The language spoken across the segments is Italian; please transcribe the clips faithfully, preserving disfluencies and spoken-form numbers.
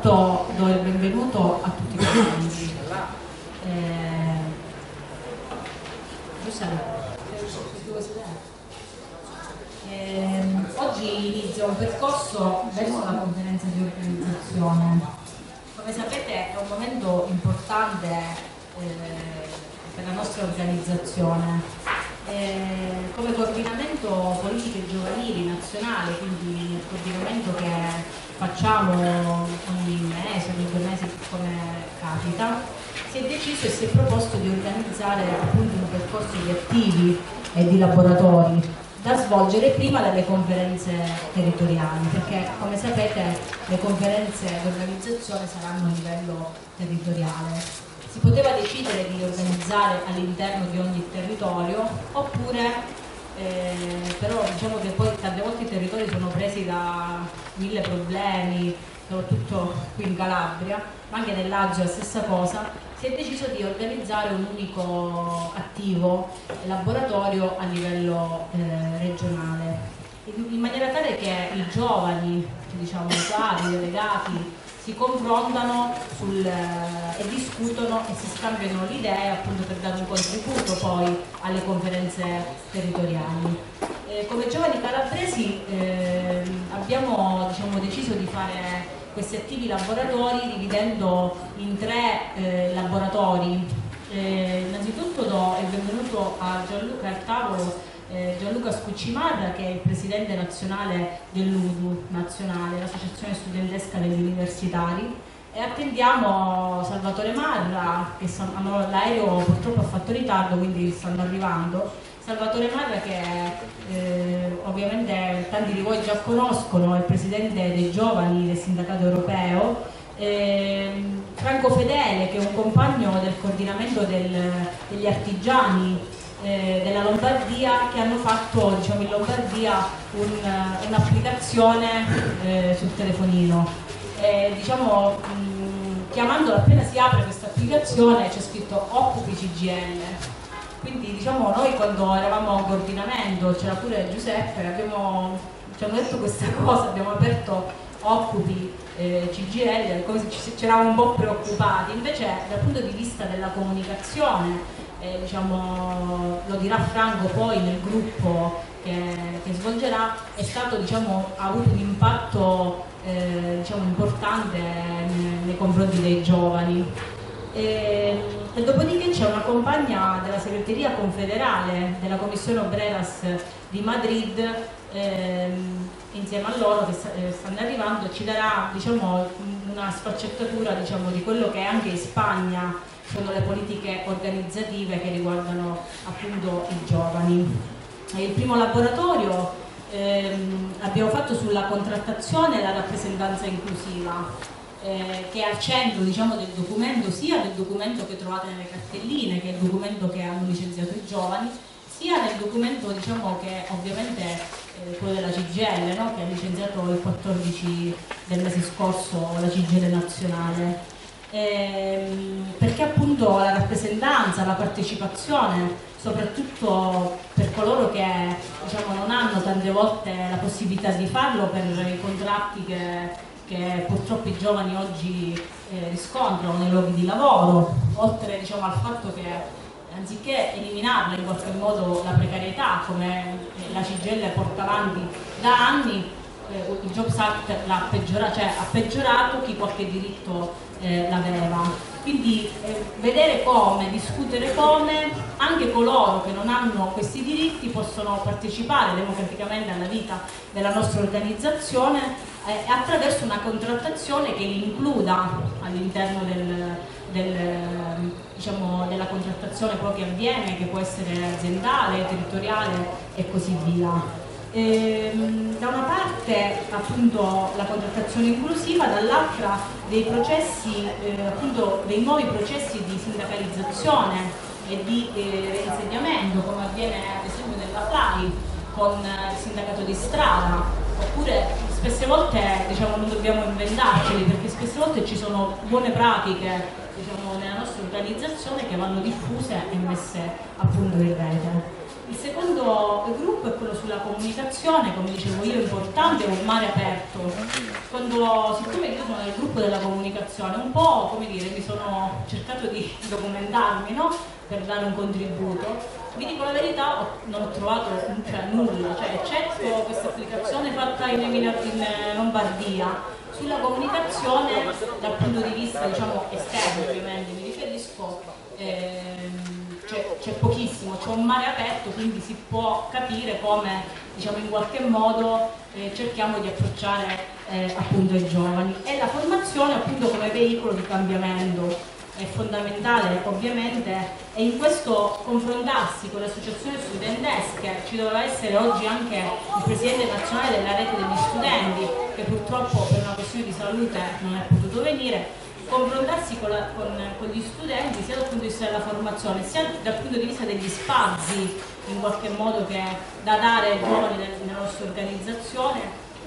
Innanzitutto do il benvenuto a tutti quanti. Eh, eh, oggi inizia un percorso verso la conferenza di organizzazione. Come sapete è un momento importante eh, per la nostra organizzazione. Eh, come coordinamento politiche giovanili nazionale, quindi il coordinamento che facciamo ogni mese, ogni due mesi come capita, si è deciso e si è proposto di organizzare appunto un percorso di attivi e di laboratori da svolgere prima delle conferenze territoriali, perché come sapete le conferenze di organizzazione saranno a livello territoriale. Si poteva decidere di organizzare all'interno di ogni territorio, oppure eh, però diciamo che poi tante volte i territori sono presi da mille problemi, soprattutto qui in Calabria, ma anche nel Lazio la stessa cosa. Si è deciso di organizzare un unico attivo laboratorio a livello eh, regionale, in maniera tale che i giovani, diciamo, i quadri, i delegati, si confrontano sul, eh, e discutono e si scambiano le idee appunto per dare un contributo poi alle conferenze territoriali. Eh, come giovani calabresi eh, abbiamo diciamo, deciso di fare questi attivi laboratori dividendo in tre eh, laboratori. Eh, innanzitutto do il benvenuto a Gianluca al tavolo. Eh, Gianluca Scuccimarra, che è il presidente nazionale dell'U D U nazionale, l'Associazione Studentesca degli Universitari, e attendiamo Salvatore Marra, che l'aereo purtroppo ha fatto ritardo, quindi stanno arrivando. Salvatore Marra, che eh, ovviamente tanti di voi già conoscono, è il presidente dei giovani del sindacato europeo. Eh, Franco Fedele, che è un compagno del coordinamento del, degli artigiani Eh, della Lombardia, che hanno fatto diciamo, in Lombardia un'applicazione un eh, sul telefonino. Eh, diciamo, mh, chiamandola, appena si apre questa applicazione c'è scritto Occupi C G I L. Quindi diciamo, noi quando eravamo a coordinamento, c'era pure Giuseppe, abbiamo, ci hanno detto questa cosa, abbiamo aperto Occupi eh, C G I L, come se ci, ci eravamo un po' preoccupati. Invece dal punto di vista della comunicazione, Eh, diciamo, lo dirà Franco poi nel gruppo che, che svolgerà, è stato, diciamo, ha avuto un impatto eh, diciamo, importante nei, nei confronti dei giovani. E, e dopodiché c'è una compagna della segreteria confederale della Commissione Obreras di Madrid eh, insieme a loro che sta, eh, stanno arrivando e ci darà diciamo, una sfaccettatura diciamo, di quello che è anche in Spagna sono le politiche organizzative che riguardano appunto i giovani. E il primo laboratorio ehm, abbiamo fatto sulla contrattazione e la rappresentanza inclusiva, eh, che è al centro diciamo, del documento, sia del documento che trovate nelle cartelline, che è il documento che hanno licenziato i giovani, sia nel documento diciamo, che ovviamente eh, quello della C G I L, no? Che ha licenziato il quattordici del mese scorso la C G I L nazionale. Ehm, perché appunto la rappresentanza, la partecipazione, soprattutto per coloro che diciamo, non hanno tante volte la possibilità di farlo per i contratti che, che purtroppo i giovani oggi eh, riscontrano nei luoghi di lavoro, oltre diciamo, al fatto che anziché eliminarla in qualche modo la precarietà come la C G I L porta avanti da anni, eh, il Jobs Act l'ha peggiorato, cioè ha peggiorato chi qualche diritto Eh, l'aveva. Quindi eh, vedere come, discutere come anche coloro che non hanno questi diritti possono partecipare democraticamente alla vita della nostra organizzazione eh, attraverso una contrattazione che li includa all'interno del, del, diciamo, della contrattazione poi che avviene, che può essere aziendale, territoriale e così via. Ehm, da una parte appunto la contrattazione inclusiva, dall'altra dei processi, eh, appunto dei nuovi processi di sindacalizzazione e di eh, reinsegnamento, come avviene ad esempio nella F L A I con eh, il sindacato di strada, oppure spesse volte diciamo, non dobbiamo inventarceli, perché spesse volte ci sono buone pratiche diciamo, nella nostra organizzazione che vanno diffuse e messe appunto in rete. Il secondo gruppo è quello sulla comunicazione, come dicevo io, importante, è un mare aperto. Quando, siccome io sono nel gruppo della comunicazione, un po', come dire, mi sono cercato di documentarmi, no? Per dare un contributo. Vi dico la verità, ho, non ho trovato cioè, nulla, cioè, eccetto questa applicazione fatta in, Emilia, in Lombardia, sulla comunicazione dal punto di vista, diciamo, esterno, ovviamente, mi riferisco, ehm, c'è pochissimo, c'è un mare aperto, quindi si può capire come, diciamo, in qualche modo eh, cerchiamo di approcciare eh, appunto i giovani. E la formazione appunto come veicolo di cambiamento è fondamentale, ovviamente, e in questo confrontarsi con le associazioni studentesche ci doveva essere oggi anche il presidente nazionale della rete degli studenti, che purtroppo per una questione di salute non è potuto venire. Confrontarsi con, la, con, con gli studenti sia dal punto di vista della formazione sia dal punto di vista degli spazi in qualche modo che da dare ai giovani nella nostra organizzazione,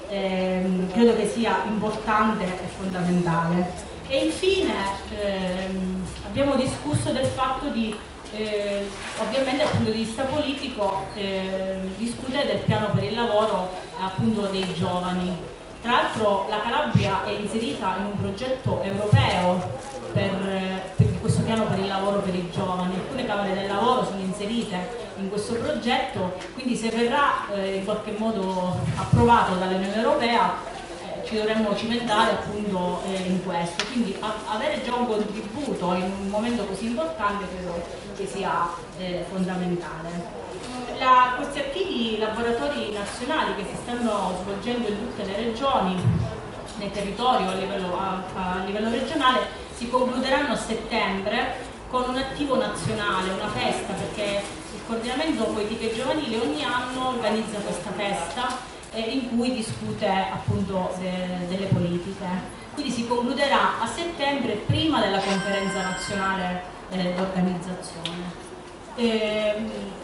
ehm, credo che sia importante e fondamentale. E infine ehm, abbiamo discusso del fatto di eh, ovviamente dal punto di vista politico eh, discutere del piano per il lavoro appunto dei giovani. Tra l'altro la Calabria è inserita in un progetto europeo per, per questo piano per il lavoro per i giovani. Alcune Camere del Lavoro sono inserite in questo progetto, quindi se verrà eh, in qualche modo approvato dall'Unione Europea eh, ci dovremmo cimentare appunto eh, in questo. Quindi a, avere già un contributo in un momento così importante credo che sia eh, fondamentale. La, questi attivi laboratori nazionali che si stanno svolgendo in tutte le regioni, nel territorio a livello, a, a livello regionale, si concluderanno a settembre con un attivo nazionale, una festa, perché il coordinamento politiche giovanili ogni anno organizza questa festa eh, in cui discute appunto de, delle politiche. Quindi si concluderà a settembre prima della conferenza nazionale eh, d'organizzazione. Eh,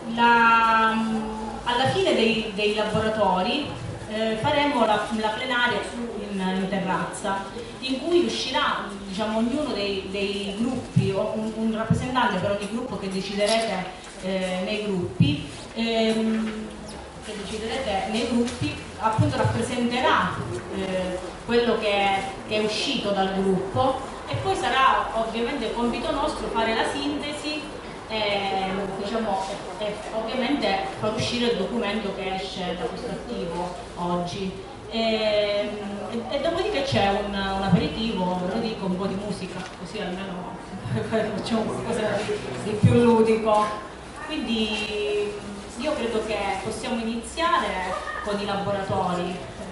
la, alla fine dei, dei laboratori eh, faremo la, la plenaria su, in, in terrazza, in cui uscirà, diciamo, ognuno dei, dei gruppi, o un, un rappresentante per ogni gruppo che deciderete eh, nei gruppi, ehm, che deciderete nei gruppi, appunto rappresenterà eh, quello che è, che è uscito dal gruppo, e poi sarà ovviamente compito nostro fare la sintesi. E, diciamo, e, e ovviamente far uscire il documento che esce da questo attivo oggi e, e, e dopodiché c'è un, un aperitivo, lo dico, un po' di musica, così almeno facciamo qualcosa di, di più ludico. Quindi io credo che possiamo iniziare con i laboratori.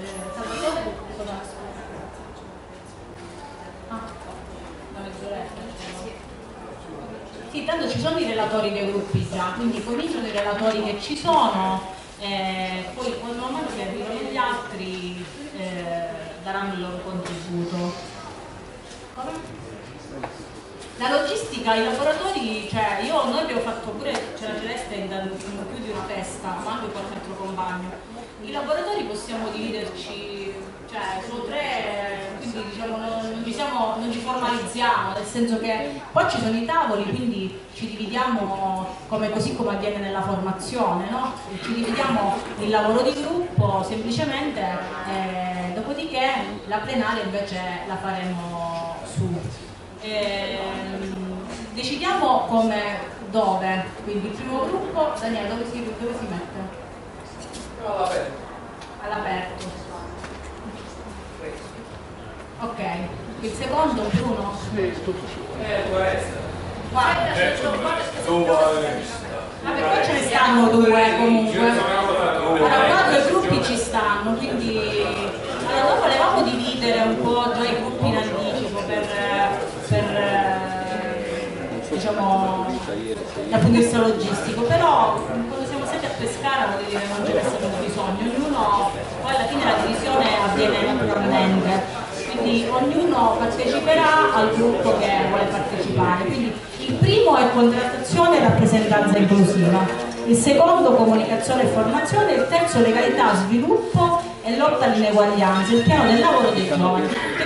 Ah, una mezz'oretta. Sì, tanto ci sono i relatori dei gruppi già, quindi cominciano i relatori che ci sono, eh, poi man mano che arrivano gli altri eh, daranno il loro contributo. Come? La logistica, i laboratori, cioè io, noi abbiamo fatto pure, c'era Celeste in, in più di una festa, ma anche qualche altro compagno. I laboratori possiamo dividerci, cioè sono tre, quindi diciamo non, non, ci siamo, non ci formalizziamo, nel senso che poi ci sono i tavoli, quindi ci dividiamo come, così come avviene nella formazione, no? Ci dividiamo il lavoro di gruppo semplicemente, eh, dopodiché la plenaria invece la faremo su. Eh, decidiamo come, dove, quindi il primo gruppo, Daniele, dove si, dove si mette? All'aperto. All'aperto. Ok, il secondo Bruno? Sì, tutto su. Eh, può essere. Guarda, eh, vabbè, poi ce ne stanno due comunque. Allora, qua due gruppi ci stanno, quindi allora, noi volevamo dividere un po' già i gruppi in anticipo per, per diciamo dal punto di vista logistico, però quando siamo stati a Pescara vuol dire non ce n'è stato bisogno, ognuno, poi alla fine la divisione avviene naturalmente, quindi ognuno parteciperà al gruppo che vuole partecipare. Quindi il primo è contrattazione e rappresentanza inclusiva, il secondo comunicazione e formazione, il terzo legalità, sviluppo e lotta all'ineguaglianza, il piano del lavoro dei giovani, che comunque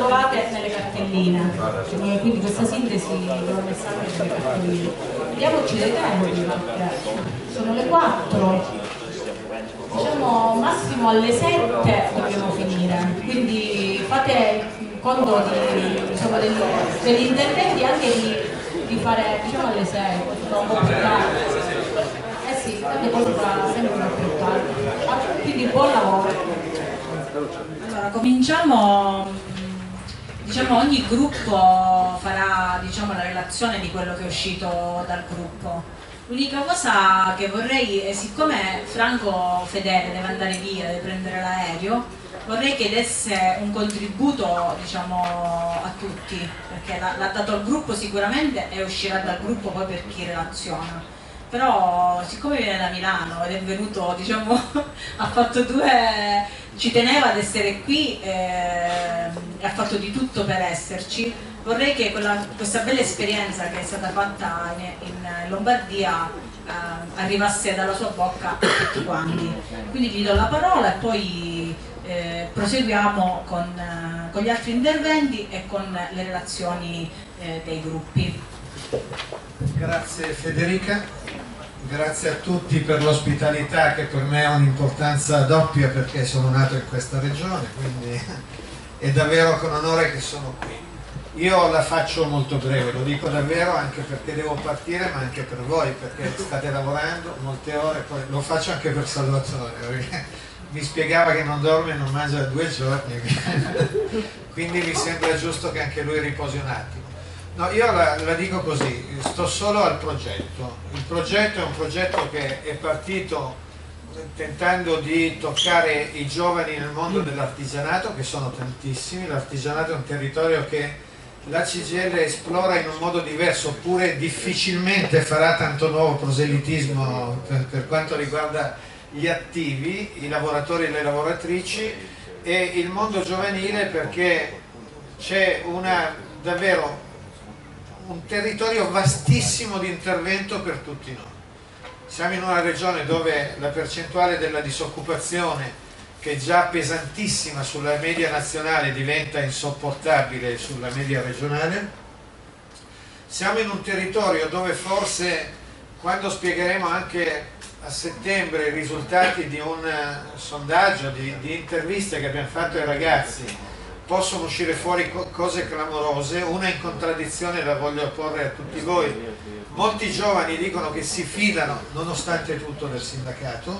trovate nelle cartelline, quindi questa sintesi l'ho messa anche nelle cartelline. Vediamoci le tempi, sono le quattro, diciamo massimo alle sette dobbiamo finire, quindi fate conto di, diciamo, degli, degli interventi anche di, di fare, diciamo, alle sei, un po' più tardi. Eh sì, tanto poi sarà sempre un po' più tardi. Quindi buon lavoro. Allora, cominciamo, diciamo, ogni gruppo farà, diciamo, la relazione di quello che è uscito dal gruppo. L'unica cosa che vorrei è, siccome Franco Fedele deve andare via, deve prendere l'aereo, vorrei che desse un contributo, diciamo, a tutti, perché l'ha dato al gruppo sicuramente e uscirà dal gruppo poi per chi relaziona. Però siccome viene da Milano ed è venuto, diciamo, ha fatto due, ci teneva ad essere qui e ha fatto di tutto per esserci, vorrei che quella, questa bella esperienza che è stata fatta in, in Lombardia eh, arrivasse dalla sua bocca a tutti quanti. Quindi gli do la parola e poi eh, proseguiamo con, eh, con gli altri interventi e con le relazioni eh, dei gruppi. Grazie Federica, grazie a tutti per l'ospitalità che per me ha un'importanza doppia perché sono nato in questa regione, quindi è davvero con onore che sono qui. Io la faccio molto breve, lo dico davvero anche perché devo partire ma anche per voi perché state lavorando molte ore, poi lo faccio anche per Salvatore perché mi spiegava che non dorme e non mangia da due giorni, quindi mi sembra giusto che anche lui riposi un attimo. No, io la, la dico così, sto solo al progetto. Il progetto è un progetto che è partito tentando di toccare i giovani nel mondo dell'artigianato, che sono tantissimi. L'artigianato è un territorio che la C G I L esplora in un modo diverso, oppure difficilmente farà tanto nuovo proselitismo per, per quanto riguarda gli attivi, i lavoratori e le lavoratrici, e il mondo giovanile, perché c'è una davvero un territorio vastissimo di intervento per tutti noi. Siamo in una regione dove la percentuale della disoccupazione, che è già pesantissima sulla media nazionale, diventa insopportabile sulla media regionale. Siamo in un territorio dove forse, quando spiegheremo anche a settembre i risultati di un sondaggio, di, di interviste che abbiamo fatto ai ragazzi, possono uscire fuori cose clamorose. Una in contraddizione la voglio porre a tutti voi. Molti giovani dicono che si fidano nonostante tutto del sindacato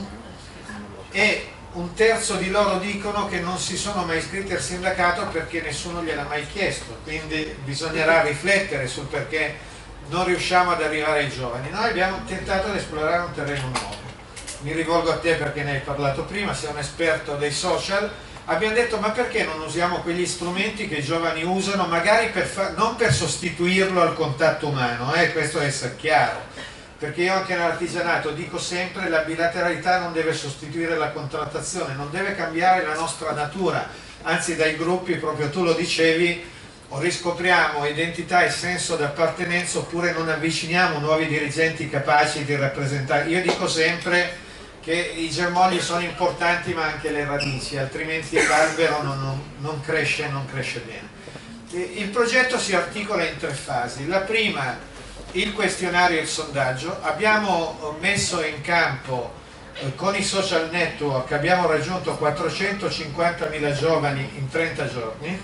e un terzo di loro dicono che non si sono mai iscritti al sindacato perché nessuno gliel'ha mai chiesto, quindi bisognerà riflettere sul perché non riusciamo ad arrivare ai giovani. Noi abbiamo tentato di esplorare un terreno nuovo. Mi rivolgo a te perché ne hai parlato prima, sei un esperto dei social. Abbiamo detto ma perché non usiamo quegli strumenti che i giovani usano, magari per fa- non per sostituirlo al contatto umano, eh, questo deve essere chiaro, perché io anche nell'artigianato dico sempre la bilateralità non deve sostituire la contrattazione, non deve cambiare la nostra natura, anzi dai gruppi, proprio tu lo dicevi, o riscopriamo identità e senso d'appartenenza oppure non avviciniamo nuovi dirigenti capaci di rappresentare. Io dico sempre che i germogli sono importanti ma anche le radici, altrimenti l'albero non, non, non cresce, non cresce bene. Il progetto si articola in tre fasi. La prima, il questionario e il sondaggio. Abbiamo messo in campo eh, con i social network, abbiamo raggiunto quattrocentocinquantamila giovani in trenta giorni.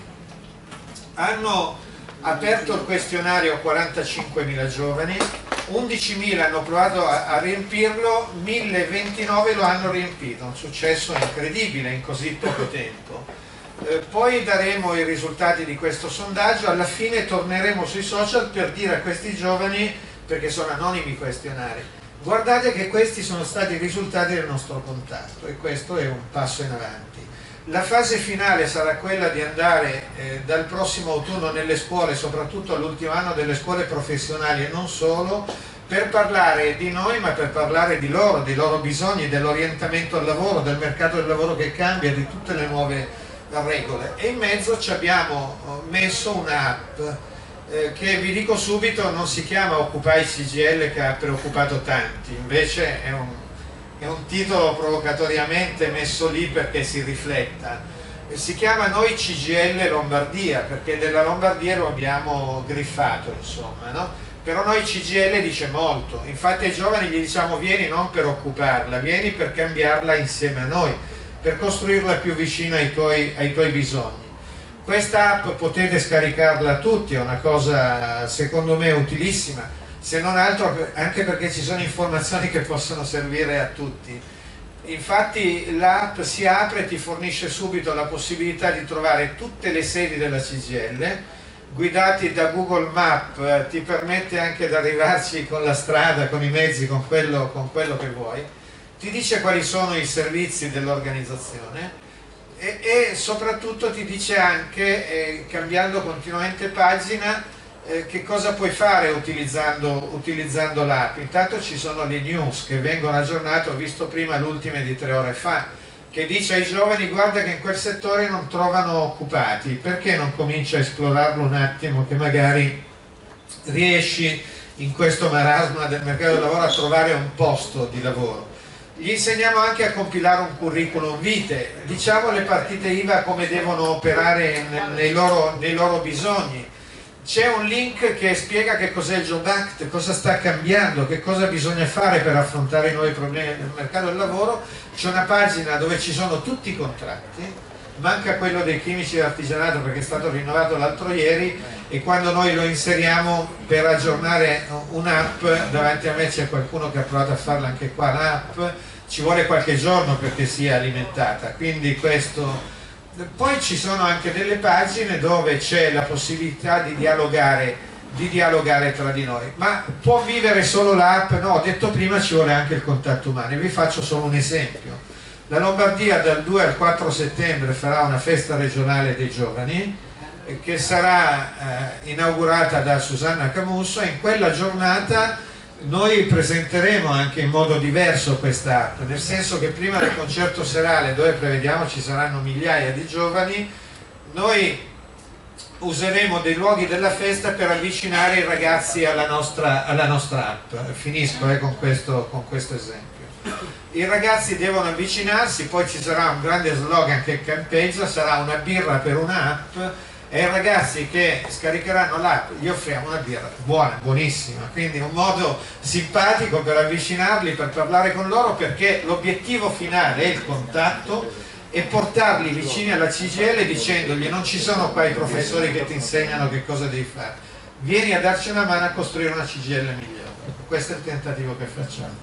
Hanno aperto il questionario quarantacinquemila giovani, undicimila hanno provato a, a riempirlo, milleventinove lo hanno riempito, un successo incredibile in così poco tempo. Eh, poi daremo i risultati di questo sondaggio, alla fine torneremo sui social per dire a questi giovani, perché sono anonimi i questionari, guardate che questi sono stati i risultati del nostro contatto, e questo è un passo in avanti. La fase finale sarà quella di andare eh, dal prossimo autunno nelle scuole, soprattutto all'ultimo anno delle scuole professionali e non solo, per parlare di noi ma per parlare di loro, dei loro bisogni, dell'orientamento al lavoro, del mercato del lavoro che cambia, di tutte le nuove regole. E in mezzo ci abbiamo messo un'app eh, che vi dico subito non si chiama Occupy C G I L, che ha preoccupato tanti, invece è un È un titolo provocatoriamente messo lì perché si rifletta. si chiama Noi C G I L Lombardia, perché della Lombardia lo abbiamo griffato, insomma, no? Però Noi C G I L dice molto, infatti ai giovani gli diciamo vieni non per occuparla, vieni per cambiarla insieme a noi, per costruirla più vicina ai tuoi, ai tuoi bisogni. Questa app potete scaricarla tutti, è una cosa secondo me utilissima, se non altro anche perché ci sono informazioni che possono servire a tutti. Infatti l'app si apre e ti fornisce subito la possibilità di trovare tutte le sedi della C G I L, guidati da Google Maps, ti permette anche di arrivarci con la strada, con i mezzi, con quello, con quello che vuoi, ti dice quali sono i servizi dell'organizzazione e, e soprattutto ti dice anche, eh, cambiando continuamente pagina, eh, che cosa puoi fare utilizzando, utilizzando l'app. Intanto ci sono le news che vengono aggiornate, ho visto prima l'ultima di tre ore fa, che dice ai giovani guarda che in quel settore non trovano occupati, perché non cominci a esplorarlo un attimo che magari riesci in questo marasma del mercato del lavoro a trovare un posto di lavoro. Gli insegniamo anche a compilare un curriculum vitae, diciamo le partite I V A come devono operare nei loro, nei loro bisogni. C'è un link che spiega che cos'è il Job Act, cosa sta cambiando, che cosa bisogna fare per affrontare i nuovi problemi del mercato del lavoro. C'è una pagina dove ci sono tutti i contratti, manca quello dei chimici d'artigianato perché è stato rinnovato l'altro ieri, e quando noi lo inseriamo per aggiornare un'app, davanti a me c'è qualcuno che ha provato a farla anche qua, l'app ci vuole qualche giorno perché sia alimentata, quindi questo. Poi ci sono anche delle pagine dove c'è la possibilità di dialogare, di dialogare tra di noi. Ma può vivere solo l'app? No, ho detto prima ci vuole anche il contatto umano. Vi faccio solo un esempio. La Lombardia dal due al quattro settembre farà una festa regionale dei giovani che sarà eh, inaugurata da Susanna Camusso, e in quella giornata noi presenteremo anche in modo diverso questa app, nel senso che prima del concerto serale, dove prevediamo ci saranno migliaia di giovani, noi useremo dei luoghi della festa per avvicinare i ragazzi alla nostra, alla nostra app. Finisco eh, con, questo, con questo esempio. I ragazzi devono avvicinarsi, poi ci sarà un grande slogan che campeggia, sarà una birra per una app, e ai ragazzi che scaricheranno l'app gli offriamo una birra buona, buonissima, quindi un modo simpatico per avvicinarli, per parlare con loro, perché l'obiettivo finale è il contatto e portarli vicini alla C G I L dicendogli non ci sono qua i professori che ti insegnano che cosa devi fare, vieni a darci una mano a costruire una C G I L migliore. Questo è il tentativo che facciamo.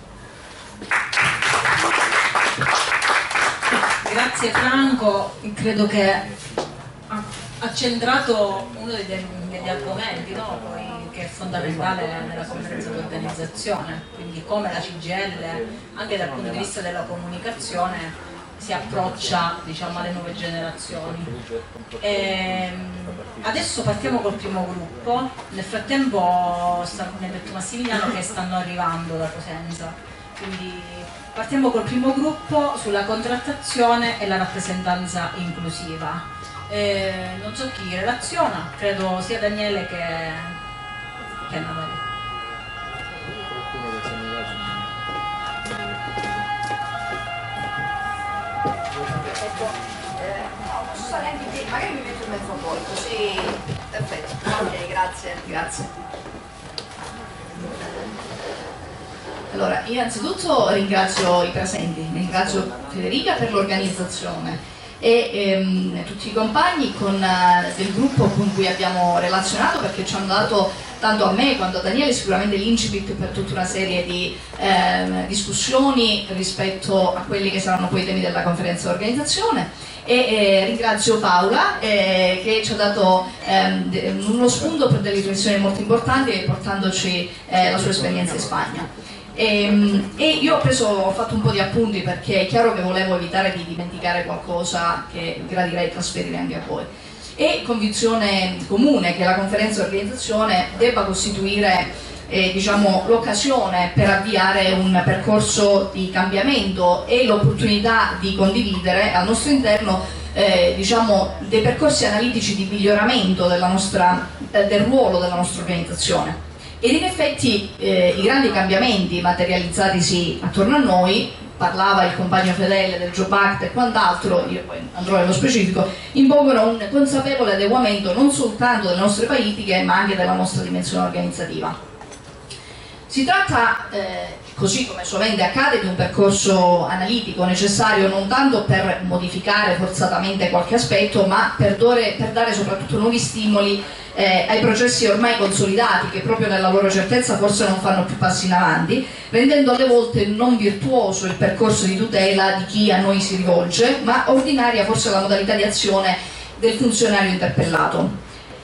Grazie Franco, credo che ha centrato uno dei, degli argomenti, no? Poi, che è fondamentale nella conferenza di organizzazione, quindi come la C G I L anche dal punto di vista della comunicazione si approccia, diciamo, alle nuove generazioni. E adesso partiamo col primo gruppo. Nel frattempo mi ha detto Massimiliano che stanno arrivando da Cosenza, quindi partiamo col primo gruppo sulla contrattazione e la rappresentanza inclusiva. Eh, non so chi relaziona, credo sia Daniele che, che Anna Maria. Ecco, eh, no, posso stare anche in piedi, magari mi metto in mezzo a voi, così perfetto. Ok, grazie, grazie. Allora, innanzitutto ringrazio i presenti, ringrazio Federica per l'organizzazione e ehm, tutti i compagni con, uh, del gruppo con cui abbiamo relazionato, perché ci hanno dato tanto a me quanto a Daniele sicuramente l'incipit per tutta una serie di eh, discussioni rispetto a quelli che saranno poi i temi della conferenza di organizzazione, e eh, ringrazio Paola eh, che ci ha dato ehm, uno spunto per delle riflessioni molto importanti, portandoci eh, la sua esperienza in Spagna. E, e io ho, preso, ho fatto un po' di appunti perché è chiaro che volevo evitare di dimenticare qualcosa che gradirei trasferire anche a voi. È convinzione comune che la conferenza di organizzazione debba costituire eh, diciamo, l'occasione per avviare un percorso di cambiamento e l'opportunità di condividere al nostro interno eh, diciamo, dei percorsi analitici di miglioramento della nostra, eh, del ruolo della nostra organizzazione. Ed in effetti eh, i grandi cambiamenti materializzatisi attorno a noi parlava il compagno Fedele del Job Act e quant'altro, io poi andrò nello specifico, impongono un consapevole adeguamento non soltanto delle nostre politiche ma anche della nostra dimensione organizzativa. Si tratta, eh, così come sovente accade, di un percorso analitico necessario non tanto per modificare forzatamente qualche aspetto, ma per dare, per dare soprattutto nuovi stimoli eh, ai processi ormai consolidati, che proprio nella loro certezza forse non fanno più passi in avanti, rendendo alle volte non virtuoso il percorso di tutela di chi a noi si rivolge, ma ordinaria forse la modalità di azione del funzionario interpellato.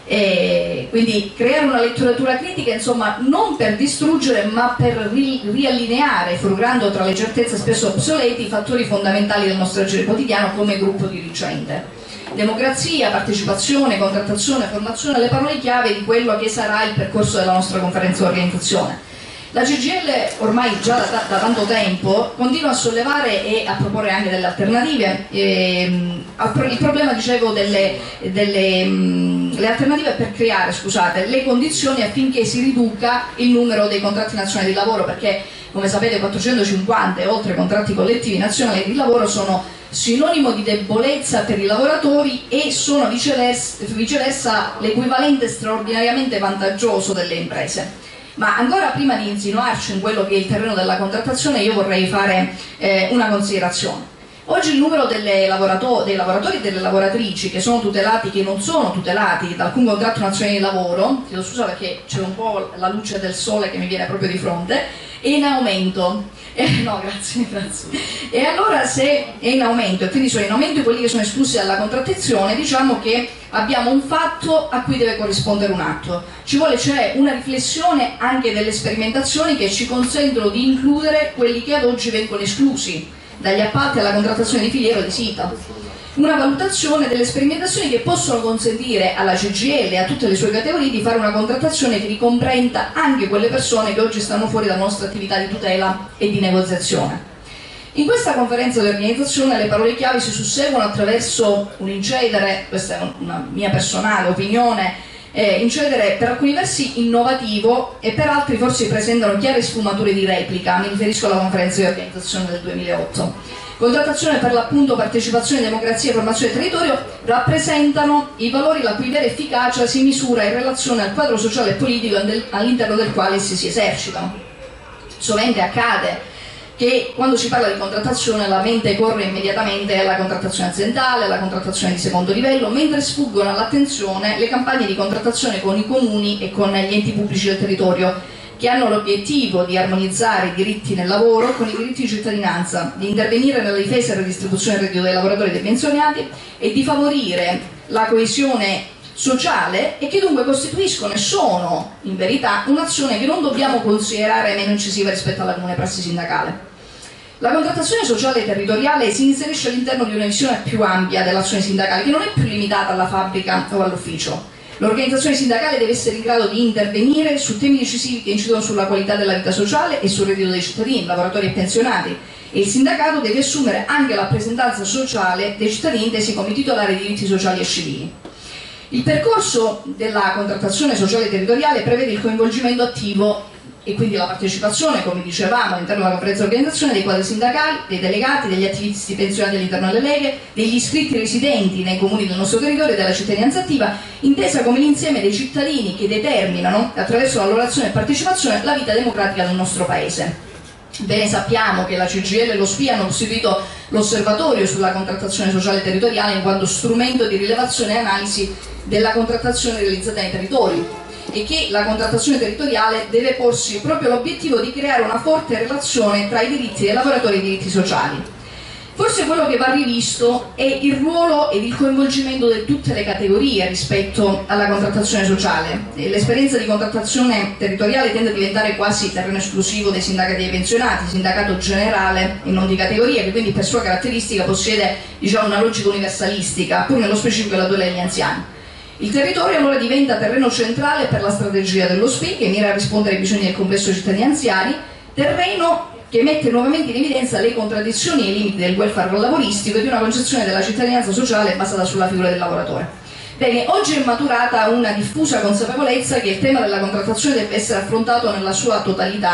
E quindi creare una letteratura critica, insomma, non per distruggere ma per ri riallineare, frugando tra le certezze spesso obsoleti, i fattori fondamentali del nostro agire quotidiano come gruppo dirigente. Democrazia, partecipazione, contrattazione, formazione, le parole chiave di quello che sarà il percorso della nostra conferenza di organizzazione. La C G I L ormai già da, da tanto tempo continua a sollevare e a proporre anche delle alternative. Ehm, il problema, dicevo, delle, delle mh, le alternative per creare, scusate, le condizioni affinché si riduca il numero dei contratti nazionali di lavoro, perché come sapete quattrocentocinquanta e oltre contratti collettivi nazionali di lavoro sono sinonimo di debolezza per i lavoratori e sono viceversa, viceversa l'equivalente straordinariamente vantaggioso delle imprese. Ma ancora prima di insinuarci in quello che è il terreno della contrattazione, io vorrei fare eh, una considerazione. Oggi il numero delle lavorato dei lavoratori e delle lavoratrici che sono tutelati, che non sono tutelati da alcun contratto nazionale di lavoro, chiedo scusa perché c'è un po' la luce del sole che mi viene proprio di fronte, è in aumento. Eh, no, grazie, grazie. E allora se è in aumento e quindi sono in aumento quelli che sono esclusi dalla contrattazione, diciamo che abbiamo un fatto a cui deve corrispondere un atto. Ci vuole cioè una riflessione anche delle sperimentazioni che ci consentono di includere quelli che ad oggi vengono esclusi dagli appalti alla contrattazione di filiera o di sito. Una valutazione delle sperimentazioni che possono consentire alla C G I L e a tutte le sue categorie di fare una contrattazione che ricomprenda anche quelle persone che oggi stanno fuori dalla nostra attività di tutela e di negoziazione. In questa conferenza di organizzazione le parole chiave si susseguono attraverso un incedere, questa è una mia personale opinione, eh, incedere per alcuni versi innovativo e per altri forse presentano chiare sfumature di replica. Mi riferisco alla conferenza di organizzazione del duemilaotto. Contrattazione, per l'appunto, partecipazione, democrazia, formazione e territorio rappresentano i valori la cui vera efficacia si misura in relazione al quadro sociale e politico all'interno del quale essi si esercitano. Sovente accade che quando si parla di contrattazione la mente corre immediatamente alla contrattazione aziendale, alla contrattazione di secondo livello, mentre sfuggono all'attenzione le campagne di contrattazione con i comuni e con gli enti pubblici del territorio, che hanno l'obiettivo di armonizzare i diritti nel lavoro con i diritti di cittadinanza, di intervenire nella difesa e redistribuzione del reddito dei lavoratori e dei pensionati e di favorire la coesione sociale, e che dunque costituiscono e sono in verità un'azione che non dobbiamo considerare meno incisiva rispetto alla comune prassi sindacale. La contrattazione sociale territoriale si inserisce all'interno di una visione più ampia dell'azione sindacale, che non è più limitata alla fabbrica o all'ufficio. L'organizzazione sindacale deve essere in grado di intervenire su temi decisivi che incidono sulla qualità della vita sociale e sul reddito dei cittadini, lavoratori e pensionati, e il sindacato deve assumere anche la rappresentanza sociale dei cittadini intesi come titolari di diritti sociali e civili. Il percorso della contrattazione sociale territoriale prevede il coinvolgimento attivo e quindi la partecipazione, come dicevamo, all'interno della conferenza di organizzazione dei quadri sindacali, dei delegati, degli attivisti pensionati all'interno delle leghe, degli iscritti residenti nei comuni del nostro territorio e della cittadinanza attiva, intesa come l'insieme dei cittadini che determinano, attraverso la loro azione e partecipazione, la vita democratica del nostro Paese. Bene sappiamo che la C G I L e lo S P I hanno costituito l'osservatorio sulla contrattazione sociale territoriale in quanto strumento di rilevazione e analisi della contrattazione realizzata nei territori, e che la contrattazione territoriale deve porsi proprio l'obiettivo di creare una forte relazione tra i diritti dei lavoratori e i diritti sociali. Forse quello che va rivisto è il ruolo ed il coinvolgimento di tutte le categorie rispetto alla contrattazione sociale. L'esperienza di contrattazione territoriale tende a diventare quasi terreno esclusivo dei sindacati dei pensionati, sindacato generale e non di categoria, che quindi per sua caratteristica possiede, diciamo, una logica universalistica, pur nello specifico la tutela degli anziani. Il territorio allora diventa terreno centrale per la strategia dello S P I, che mira a rispondere ai bisogni del complesso dei cittadini anziani, terreno che mette nuovamente in evidenza le contraddizioni e i limiti del welfare lavoristico e di una concezione della cittadinanza sociale basata sulla figura del lavoratore. Bene, oggi è maturata una diffusa consapevolezza che il tema della contrattazione deve essere affrontato nella sua totalità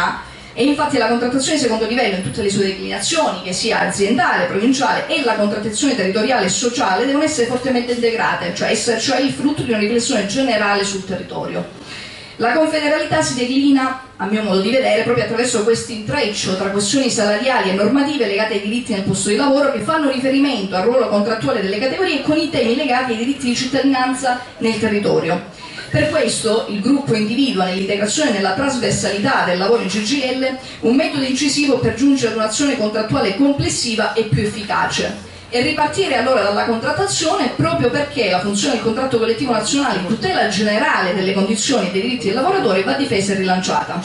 E infatti la contrattazione di secondo livello in tutte le sue declinazioni, che sia aziendale, provinciale, e la contrattazione territoriale e sociale devono essere fortemente integrate, cioè essere cioè il frutto di una riflessione generale sul territorio. La confederalità si declina, a mio modo di vedere, proprio attraverso questo intreccio tra questioni salariali e normative legate ai diritti nel posto di lavoro, che fanno riferimento al ruolo contrattuale delle categorie con i temi legati ai diritti di cittadinanza nel territorio. Per questo il gruppo individua nell'integrazione e nella trasversalità del lavoro in C G I L un metodo incisivo per giungere ad un'azione contrattuale complessiva e più efficace. E ripartire allora dalla contrattazione, proprio perché la funzione del contratto collettivo nazionale in tutela generale delle condizioni e dei diritti del lavoratore va difesa e rilanciata.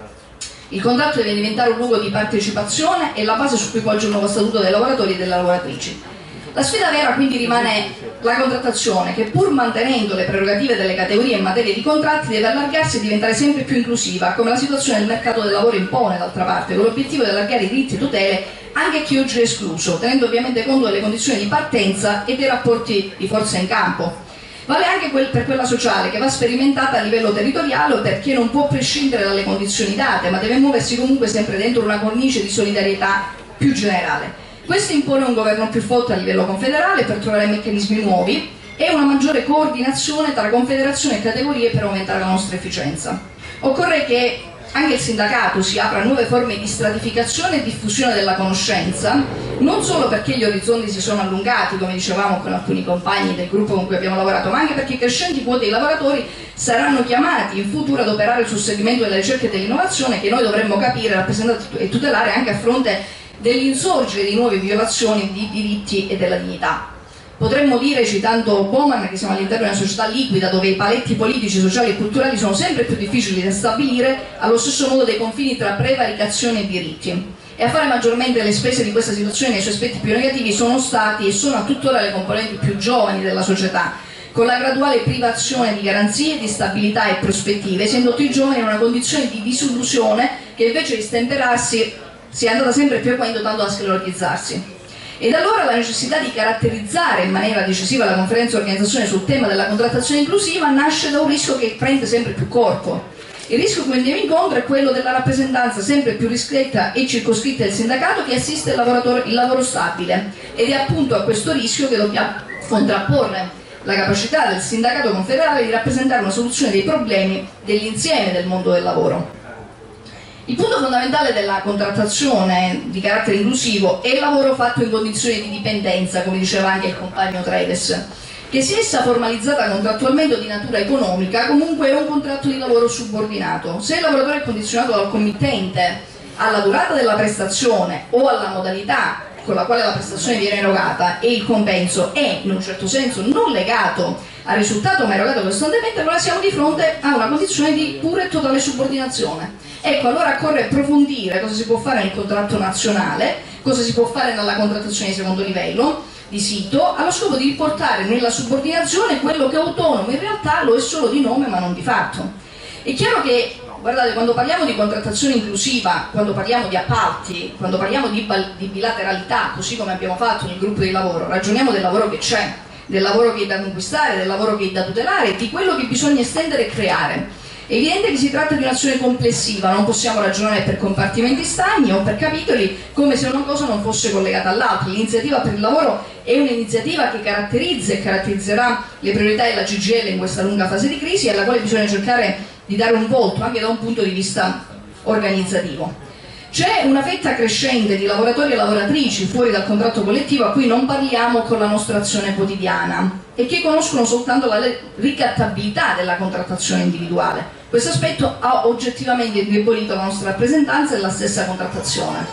Il contratto deve diventare un luogo di partecipazione e la base su cui poggia il nuovo statuto dei lavoratori e delle lavoratrici. La sfida vera quindi rimane la contrattazione, che pur mantenendo le prerogative delle categorie in materia di contratti deve allargarsi e diventare sempre più inclusiva, come la situazione del mercato del lavoro impone d'altra parte, con l'obiettivo di allargare i diritti e tutele anche a chi oggi è escluso, tenendo ovviamente conto delle condizioni di partenza e dei rapporti di forza in campo. Vale anche quel, per quella sociale, che va sperimentata a livello territoriale perché non può prescindere dalle condizioni date, ma deve muoversi comunque sempre dentro una cornice di solidarietà più generale. Questo impone un governo più forte a livello confederale per trovare meccanismi nuovi e una maggiore coordinazione tra confederazioni e categorie per aumentare la nostra efficienza. Occorre che anche il sindacato si apra a nuove forme di stratificazione e diffusione della conoscenza, non solo perché gli orizzonti si sono allungati, come dicevamo con alcuni compagni del gruppo con cui abbiamo lavorato, ma anche perché crescenti quote di lavoratori saranno chiamati in futuro ad operare il susseguimento della ricerca e dell'innovazione, che noi dovremmo capire, rappresentare e tutelare anche a fronte dell'insorgere di nuove violazioni di diritti e della dignità. Potremmo dire, citando Bowman, che siamo all'interno di una società liquida dove i paletti politici, sociali e culturali sono sempre più difficili da stabilire, allo stesso modo dei confini tra prevaricazione e diritti. E a fare maggiormente le spese di questa situazione nei suoi aspetti più negativi sono stati e sono a tuttora le componenti più giovani della società, con la graduale privazione di garanzie, di stabilità e prospettive, si è indotto i giovani in una condizione di disillusione che invece di stemperarsi si è andata sempre più a indotando a sclerotizzarsi. Ed allora la necessità di caratterizzare in maniera decisiva la conferenza organizzazione sul tema della contrattazione inclusiva nasce da un rischio che prende sempre più corpo. Il rischio che andiamo incontro è quello della rappresentanza sempre più ristretta e circoscritta del sindacato che assiste il, lavoratore, il lavoro stabile, ed è appunto a questo rischio che dobbiamo contrapporre la capacità del sindacato confederale di rappresentare una soluzione dei problemi dell'insieme del mondo del lavoro. Il punto fondamentale della contrattazione di carattere inclusivo è il lavoro fatto in condizioni di dipendenza, come diceva anche il compagno Treves, che sia essa formalizzata contrattualmente o di natura economica, comunque è un contratto di lavoro subordinato. Se il lavoratore è condizionato dal committente alla durata della prestazione o alla modalità con la quale la prestazione viene erogata e il compenso è in un certo senso non legato al risultato ma erogato costantemente, allora siamo di fronte a una condizione di pura e totale subordinazione. Ecco, allora occorre approfondire cosa si può fare nel contratto nazionale, cosa si può fare nella contrattazione di secondo livello di sito, allo scopo di riportare nella subordinazione quello che è autonomo in realtà lo è solo di nome ma non di fatto. È chiaro che, guardate, quando parliamo di contrattazione inclusiva, quando parliamo di appalti, quando parliamo di, di bilateralità, così come abbiamo fatto nel gruppo di lavoro, ragioniamo del lavoro che c'è, del lavoro che è da conquistare, del lavoro che è da tutelare, di quello che bisogna estendere e creare. È evidente che si tratta di un'azione complessiva, non possiamo ragionare per compartimenti stagni o per capitoli come se una cosa non fosse collegata all'altra. L'iniziativa per il lavoro è un'iniziativa che caratterizza e caratterizzerà le priorità della C G I L in questa lunga fase di crisi, alla quale bisogna cercare di dare un volto anche da un punto di vista organizzativo. C'è una fetta crescente di lavoratori e lavoratrici fuori dal contratto collettivo a cui non parliamo con la nostra azione quotidiana e che conoscono soltanto la ricattabilità della contrattazione individuale. Questo aspetto ha oggettivamente indebolito la nostra rappresentanza e la stessa contrattazione.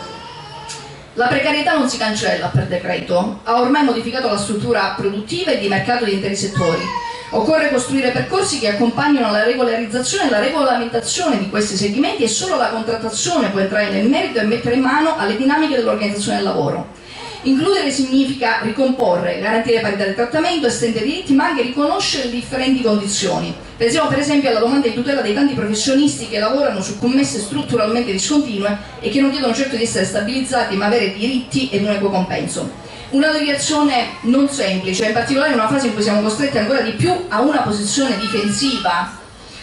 La precarietà non si cancella per decreto, ha ormai modificato la struttura produttiva e di mercato di interi settori. Occorre costruire percorsi che accompagnino la regolarizzazione e la regolamentazione di questi segmenti e solo la contrattazione può entrare nel merito e mettere in mano alle dinamiche dell'organizzazione del lavoro. Includere significa ricomporre, garantire parità di trattamento, estendere i diritti, ma anche riconoscere le differenti condizioni. Pensiamo per esempio alla domanda di tutela dei tanti professionisti che lavorano su commesse strutturalmente discontinue e che non chiedono certo di essere stabilizzati, ma avere diritti ed un equo compenso. Una deviazione non semplice, in particolare in una fase in cui siamo costretti ancora di più a una posizione difensiva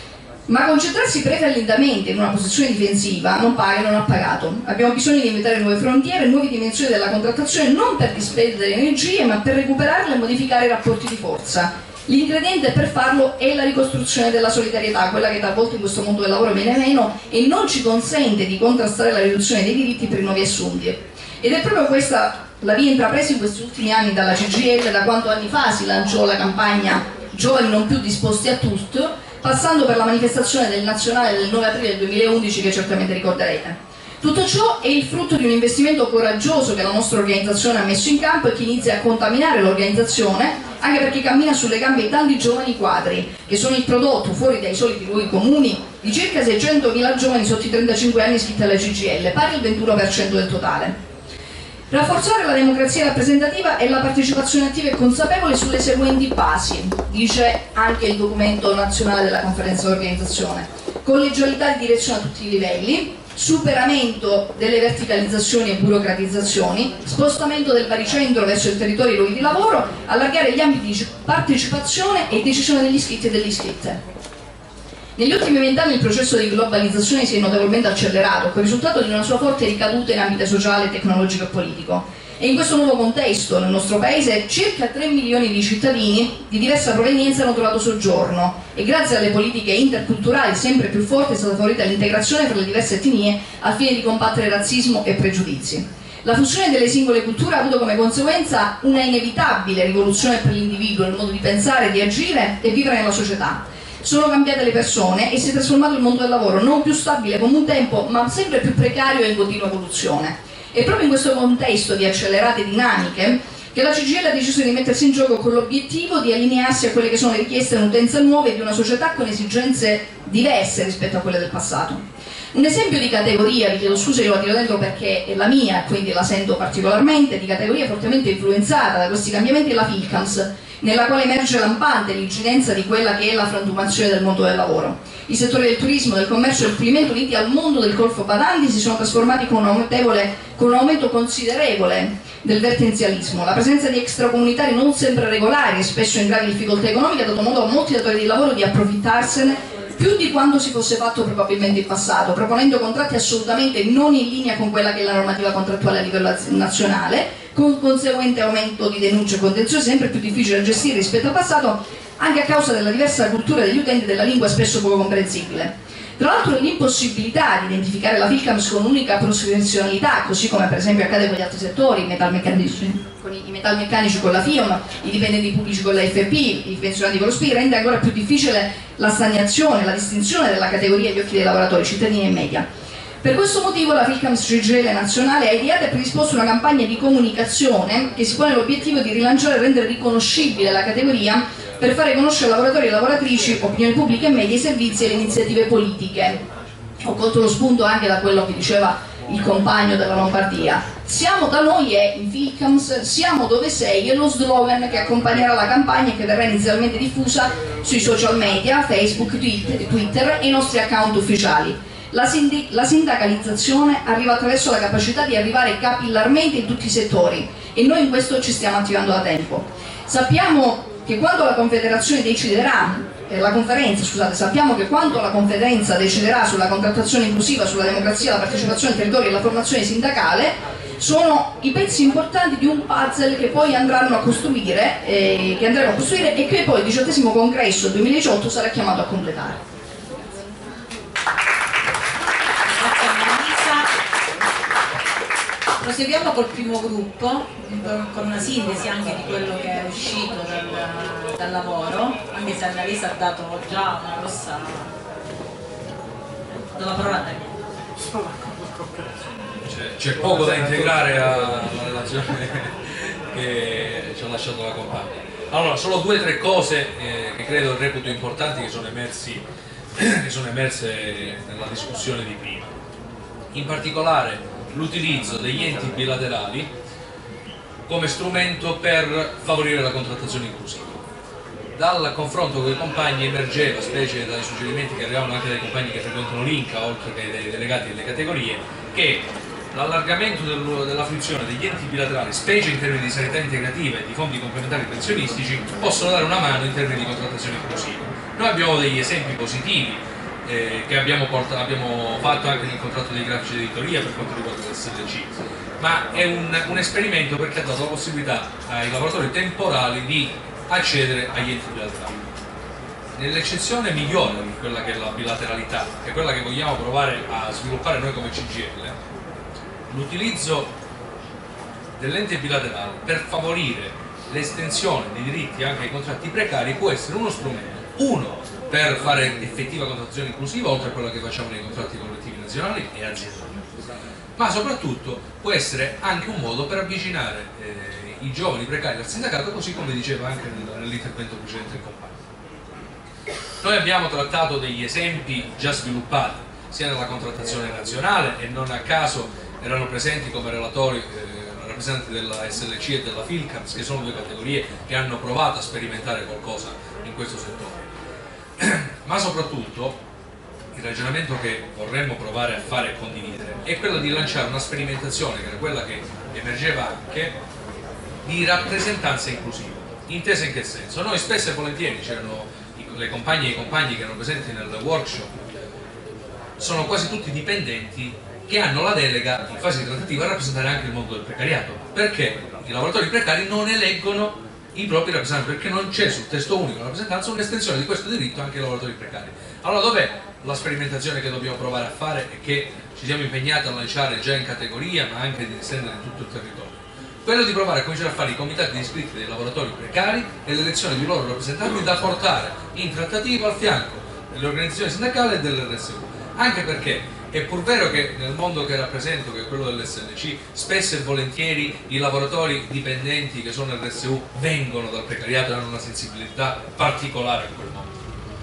Ma concentrarsi prevalentamente in una posizione difensiva non paga e non ha pagato. Abbiamo bisogno di inventare nuove frontiere, nuove dimensioni della contrattazione, non per disperdere energie, ma per recuperarle e modificare i rapporti di forza. L'ingrediente per farlo è la ricostruzione della solidarietà, quella che talvolta in questo mondo del lavoro viene meno e non ci consente di contrastare la riduzione dei diritti per i nuovi assunti. Ed è proprio questa la via intrapresa in questi ultimi anni dalla C G I L, da quanto anni fa si lanciò la campagna Giovani non più disposti a tutto, passando per la manifestazione del nazionale del nove aprile del duemilaundici che certamente ricorderete. Tutto ciò è il frutto di un investimento coraggioso che la nostra organizzazione ha messo in campo e che inizia a contaminare l'organizzazione, anche perché cammina sulle gambe di tanti giovani quadri, che sono il prodotto, fuori dai soliti luoghi comuni, di circa seicentomila giovani sotto i trentacinque anni iscritti alla C G I L, pari al ventuno per cento del totale. Rafforzare la democrazia rappresentativa e la partecipazione attiva e consapevole sulle seguenti basi, dice anche il documento nazionale della conferenza d'organizzazione: collegialità di direzione a tutti i livelli, superamento delle verticalizzazioni e burocratizzazioni, spostamento del baricentro verso il territorio e i luoghi di lavoro, allargare gli ambiti di partecipazione e decisione degli iscritti e delle iscritte. Negli ultimi vent'anni il processo di globalizzazione si è notevolmente accelerato, con il risultato di una sua forte ricaduta in ambito sociale, tecnologico e politico. E in questo nuovo contesto, nel nostro paese, circa tre milioni di cittadini di diversa provenienza hanno trovato soggiorno e grazie alle politiche interculturali sempre più forti è stata favorita l'integrazione fra le diverse etnie al fine di combattere razzismo e pregiudizi. La fusione delle singole culture ha avuto come conseguenza una inevitabile rivoluzione per l'individuo nel modo di pensare, di agire e vivere nella società. Sono cambiate le persone e si è trasformato il mondo del lavoro, non più stabile come un tempo, ma sempre più precario e in continua evoluzione. E proprio in questo contesto di accelerate dinamiche che la C G I L ha deciso di mettersi in gioco con l'obiettivo di allinearsi a quelle che sono le richieste e utenze nuove di una società con esigenze diverse rispetto a quelle del passato. Un esempio di categoria, vi chiedo scusa, io la tiro dentro perché è la mia, quindi la sento particolarmente, di categoria fortemente influenzata da questi cambiamenti è la Filcams, nella quale emerge lampante l'incidenza di quella che è la frantumazione del mondo del lavoro. I settori del turismo, del commercio e del pulimento uniti al mondo del colfo badanti si sono trasformati con un, con un aumento considerevole del vertenzialismo. La presenza di extracomunitari non sempre regolari e spesso in gravi difficoltà economiche ha dato modo a molti datori di lavoro di approfittarsene più di quanto si fosse fatto probabilmente in passato, proponendo contratti assolutamente non in linea con quella che è la normativa contrattuale a livello nazionale, con conseguente aumento di denunce e contenziosi sempre più difficili da gestire rispetto al passato, anche a causa della diversa cultura degli utenti e della lingua spesso poco comprensibile. Tra l'altro l'impossibilità di identificare la Filcams con un'unica professionalità, così come per esempio accade con gli altri settori, i metalmeccanici con i metalmeccanici con la FIOM, i dipendenti pubblici con la F P, i pensionati con lo S P I, rende ancora più difficile la stagnazione, la distinzione della categoria agli occhi dei lavoratori, cittadini e media. Per questo motivo la Filcams C G I L nazionale ha ideato e predisposto una campagna di comunicazione che si pone l'obiettivo di rilanciare e rendere riconoscibile la categoria per fare conoscere lavoratori e lavoratrici, opinioni pubbliche e media, i servizi e le iniziative politiche. Ho colto lo spunto anche da quello che diceva il compagno della Lombardia. Siamo da noi è in Filcams, siamo dove sei è lo slogan che accompagnerà la campagna che verrà inizialmente diffusa sui social media, Facebook, Twitter e i nostri account ufficiali. La, la sindacalizzazione arriva attraverso la capacità di arrivare capillarmente in tutti i settori e noi in questo ci stiamo attivando da tempo. Sappiamo che quando la Confederazione deciderà, eh, la conferenza, scusate, sappiamo che quando la conferenza deciderà sulla contrattazione inclusiva, sulla democrazia, la partecipazione al territorio e la formazione sindacale, sono i pezzi importanti di un puzzle che poi andranno a costruire, eh, che andremo a costruire e che poi il diciottesimo congresso duemiladiciotto sarà chiamato a completare. Proseguiamo col primo gruppo, con una sintesi anche di quello che è uscito dal, dal lavoro, anche se Annalisa ha dato già una grossa... dalla parola a te. C'è poco da integrare alla relazione che ci ha lasciato la compagna. Allora, solo due o tre cose eh, che credo reputo importanti che sono, emersi, che sono emerse nella discussione di prima. In particolare l'utilizzo degli enti bilaterali come strumento per favorire la contrattazione inclusiva. Dal confronto con i compagni emergeva, specie dai suggerimenti che arrivavano anche dai compagni che frequentano l'I N C A, oltre che dai delegati delle categorie, che l'allargamento del, della fruizione degli enti bilaterali, specie in termini di sanità integrativa e di fondi complementari pensionistici, possono dare una mano in termini di contrattazione inclusiva. Noi abbiamo degli esempi positivi eh, che abbiamo, portato, abbiamo fatto anche nel contratto dei grafici di editoria per quanto riguarda l'S L C, ma è un, un esperimento perché ha dato la possibilità ai lavoratori temporali di accedere agli enti bilaterali. Nell'eccezione migliore di quella che è la bilateralità, che è quella che vogliamo provare a sviluppare noi come C G I L, l'utilizzo dell'ente bilaterale per favorire l'estensione di diritti anche ai contratti precari può essere uno strumento, uno, per fare effettiva contrattazione inclusiva, oltre a quella che facciamo nei contratti collettivi nazionali e aziendali, ma soprattutto può essere anche un modo per avvicinare eh, i giovani precari al sindacato, così come diceva anche nell'intervento precedente il compagno. Noi abbiamo trattato degli esempi già sviluppati sia nella contrattazione nazionale, e non a caso erano presenti come relatori eh, rappresentanti della S L C e della Filcaps, che sono due categorie che hanno provato a sperimentare qualcosa in questo settore. Ma soprattutto il ragionamento che vorremmo provare a fare e condividere è quello di lanciare una sperimentazione, che era quella che emergeva anche, di rappresentanza inclusiva. Intesa in che senso? Noi spesso e volentieri, c'erano le compagne e i compagni che erano presenti nel workshop, sono quasi tutti dipendenti che hanno la delega in fase di trattativa a rappresentare anche il mondo del precariato, perché i lavoratori precari non eleggono i propri rappresentanti, perché non c'è sul testo unico della rappresentanza un'estensione di questo diritto anche ai lavoratori precari. Allora dov'è la sperimentazione che dobbiamo provare a fare e che ci siamo impegnati a lanciare già in categoria, ma anche di estendere in tutto il territorio? Quello di provare a cominciare a fare i comitati di iscritti dei lavoratori precari e l'elezione di loro rappresentanti da portare in trattativa al fianco delle organizzazioni sindacali e dell'R S U, anche perché è pur vero che nel mondo che rappresento, che è quello dell'S L C, spesso e volentieri i lavoratori dipendenti che sono nell'R S U vengono dal precariato e hanno una sensibilità particolare a quel mondo.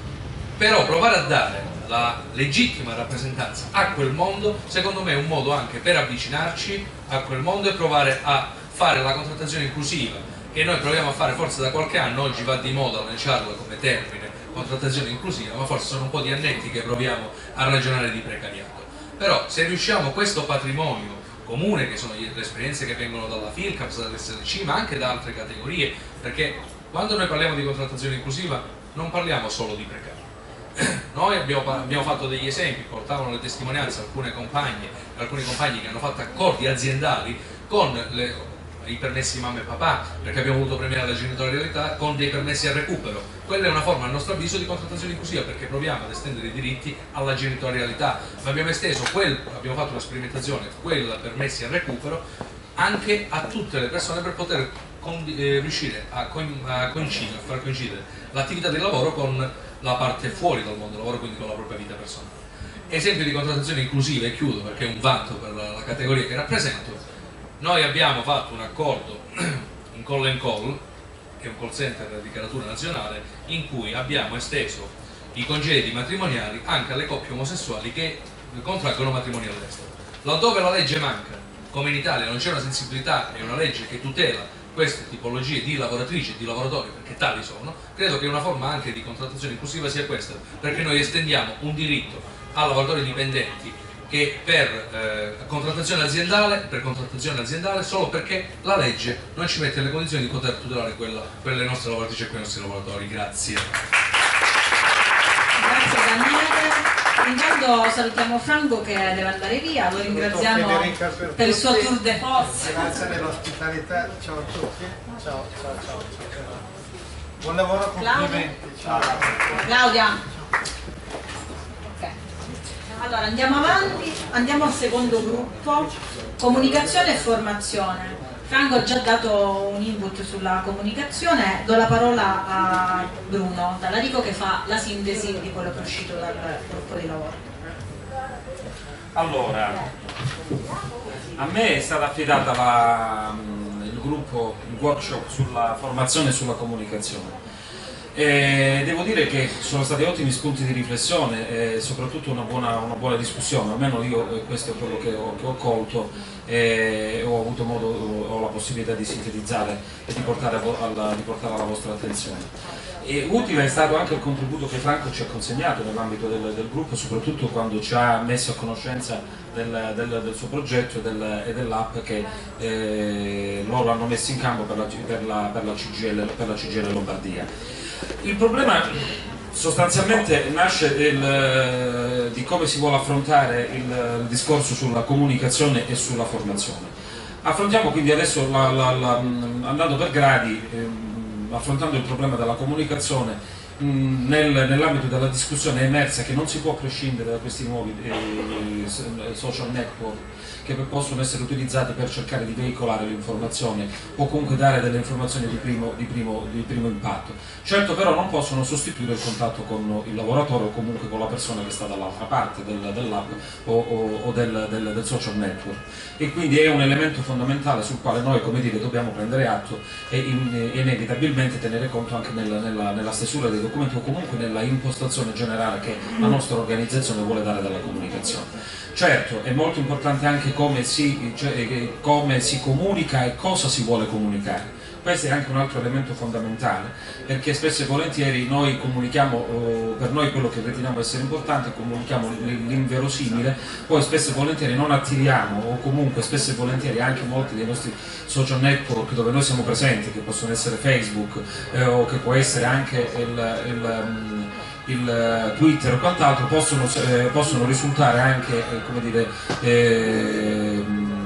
Però provare a dare la legittima rappresentanza a quel mondo, secondo me è un modo anche per avvicinarci a quel mondo e provare a fare la contrattazione inclusiva, che noi proviamo a fare forse da qualche anno. Oggi va di moda lanciarla come termine, contrattazione inclusiva, ma forse sono un po' di annetti che proviamo a ragionare di precariato. Però se riusciamo questo patrimonio comune, che sono le esperienze che vengono dalla Filcaps, dall'S L C, ma anche da altre categorie, perché quando noi parliamo di contrattazione inclusiva non parliamo solo di precari. Noi abbiamo, abbiamo fatto degli esempi, portavano le testimonianze alcune compagne, alcuni compagni che hanno fatto accordi aziendali con le, i permessi mamma e papà, perché abbiamo voluto premiare la genitorialità con dei permessi al recupero. Quella è una forma, a nostro avviso, di contrattazione inclusiva, perché proviamo ad estendere i diritti alla genitorialità, ma abbiamo esteso quel, abbiamo fatto una sperimentazione, quel permessi al recupero anche a tutte le persone, per poter eh, riuscire a, co a coincidere, a far coincidere l'attività del lavoro con la parte fuori dal mondo del lavoro, quindi con la propria vita personale. Esempio di contrattazione inclusiva, e chiudo perché è un vanto per la, la categoria che rappresento. Noi abbiamo fatto un accordo in Call and Call, che è un call center di caratura nazionale, in cui abbiamo esteso i congedi matrimoniali anche alle coppie omosessuali che contraggono matrimoni all'estero. Laddove la legge manca, come in Italia non c'è una sensibilità e una legge che tutela queste tipologie di lavoratrici e di lavoratori, perché tali sono, credo che una forma anche di contrattazione inclusiva sia questa, perché noi estendiamo un diritto a lavoratori dipendenti che per eh, contrattazione aziendale, per contrattazione aziendale solo perché la legge non ci mette nelle condizioni di poter tutelare quella, quelle nostre lavoratrici e quei nostri lavoratori. Grazie. Grazie Daniele. Intanto salutiamo Franco che deve andare via, lo ringraziamo per, per il suo tour de force. Grazie dell'ospitalità, ciao a tutti. Ciao, ciao, ciao. Buon lavoro, complimenti. Ciao. Claudia. Allora andiamo avanti, andiamo al secondo gruppo, comunicazione e formazione. Franco ha già dato un input sulla comunicazione, do la parola a Bruno Tallarico che fa la sintesi di quello che è uscito dal gruppo di lavoro. Allora, a me è stata affidata la, il gruppo, il workshop sulla formazione e sulla comunicazione. E devo dire che sono stati ottimi spunti di riflessione e soprattutto una buona, una buona discussione, almeno io questo è quello che ho, che ho colto e ho avuto modo, ho la possibilità di sintetizzare e di portare, alla, di portare alla vostra attenzione. E utile è stato anche il contributo che Franco ci ha consegnato nell'ambito del, del gruppo, soprattutto quando ci ha messo a conoscenza del, del, del suo progetto e, del, e dell'app che eh, loro hanno messo in campo per la, per la, per la C G I L, per la C G I L Lombardia. Il problema sostanzialmente nasce il, di come si vuole affrontare il, il discorso sulla comunicazione e sulla formazione. Affrontiamo quindi adesso, la, la, la, andando per gradi, ehm, affrontando il problema della comunicazione. Nel, nell'ambito della discussione è emersa che non si può prescindere da questi nuovi eh, social network che possono essere utilizzati per cercare di veicolare l'informazione o comunque dare delle informazioni di primo, di, primo, di primo impatto. Certo, però non possono sostituire il contatto con il lavoratore o comunque con la persona che sta dall'altra parte del, dell'app o, o, o del, del, del social network, e quindi è un elemento fondamentale sul quale noi, come dire, dobbiamo prendere atto e in, inevitabilmente tenere conto anche nella, nella, nella stesura dei documenti o comunque nella impostazione generale che la nostra organizzazione vuole dare dalla comunicazione. Certo, è molto importante anche come si, cioè, come si comunica e cosa si vuole comunicare. Questo è anche un altro elemento fondamentale, perché spesso e volentieri noi comunichiamo, per noi quello che riteniamo essere importante, comunichiamo l'inverosimile, poi spesso e volentieri non attiriamo, o comunque spesso e volentieri anche molti dei nostri social network dove noi siamo presenti, che possono essere Facebook eh, o che può essere anche il, il il Twitter o quant'altro, possono, eh, possono risultare anche eh, come dire, eh,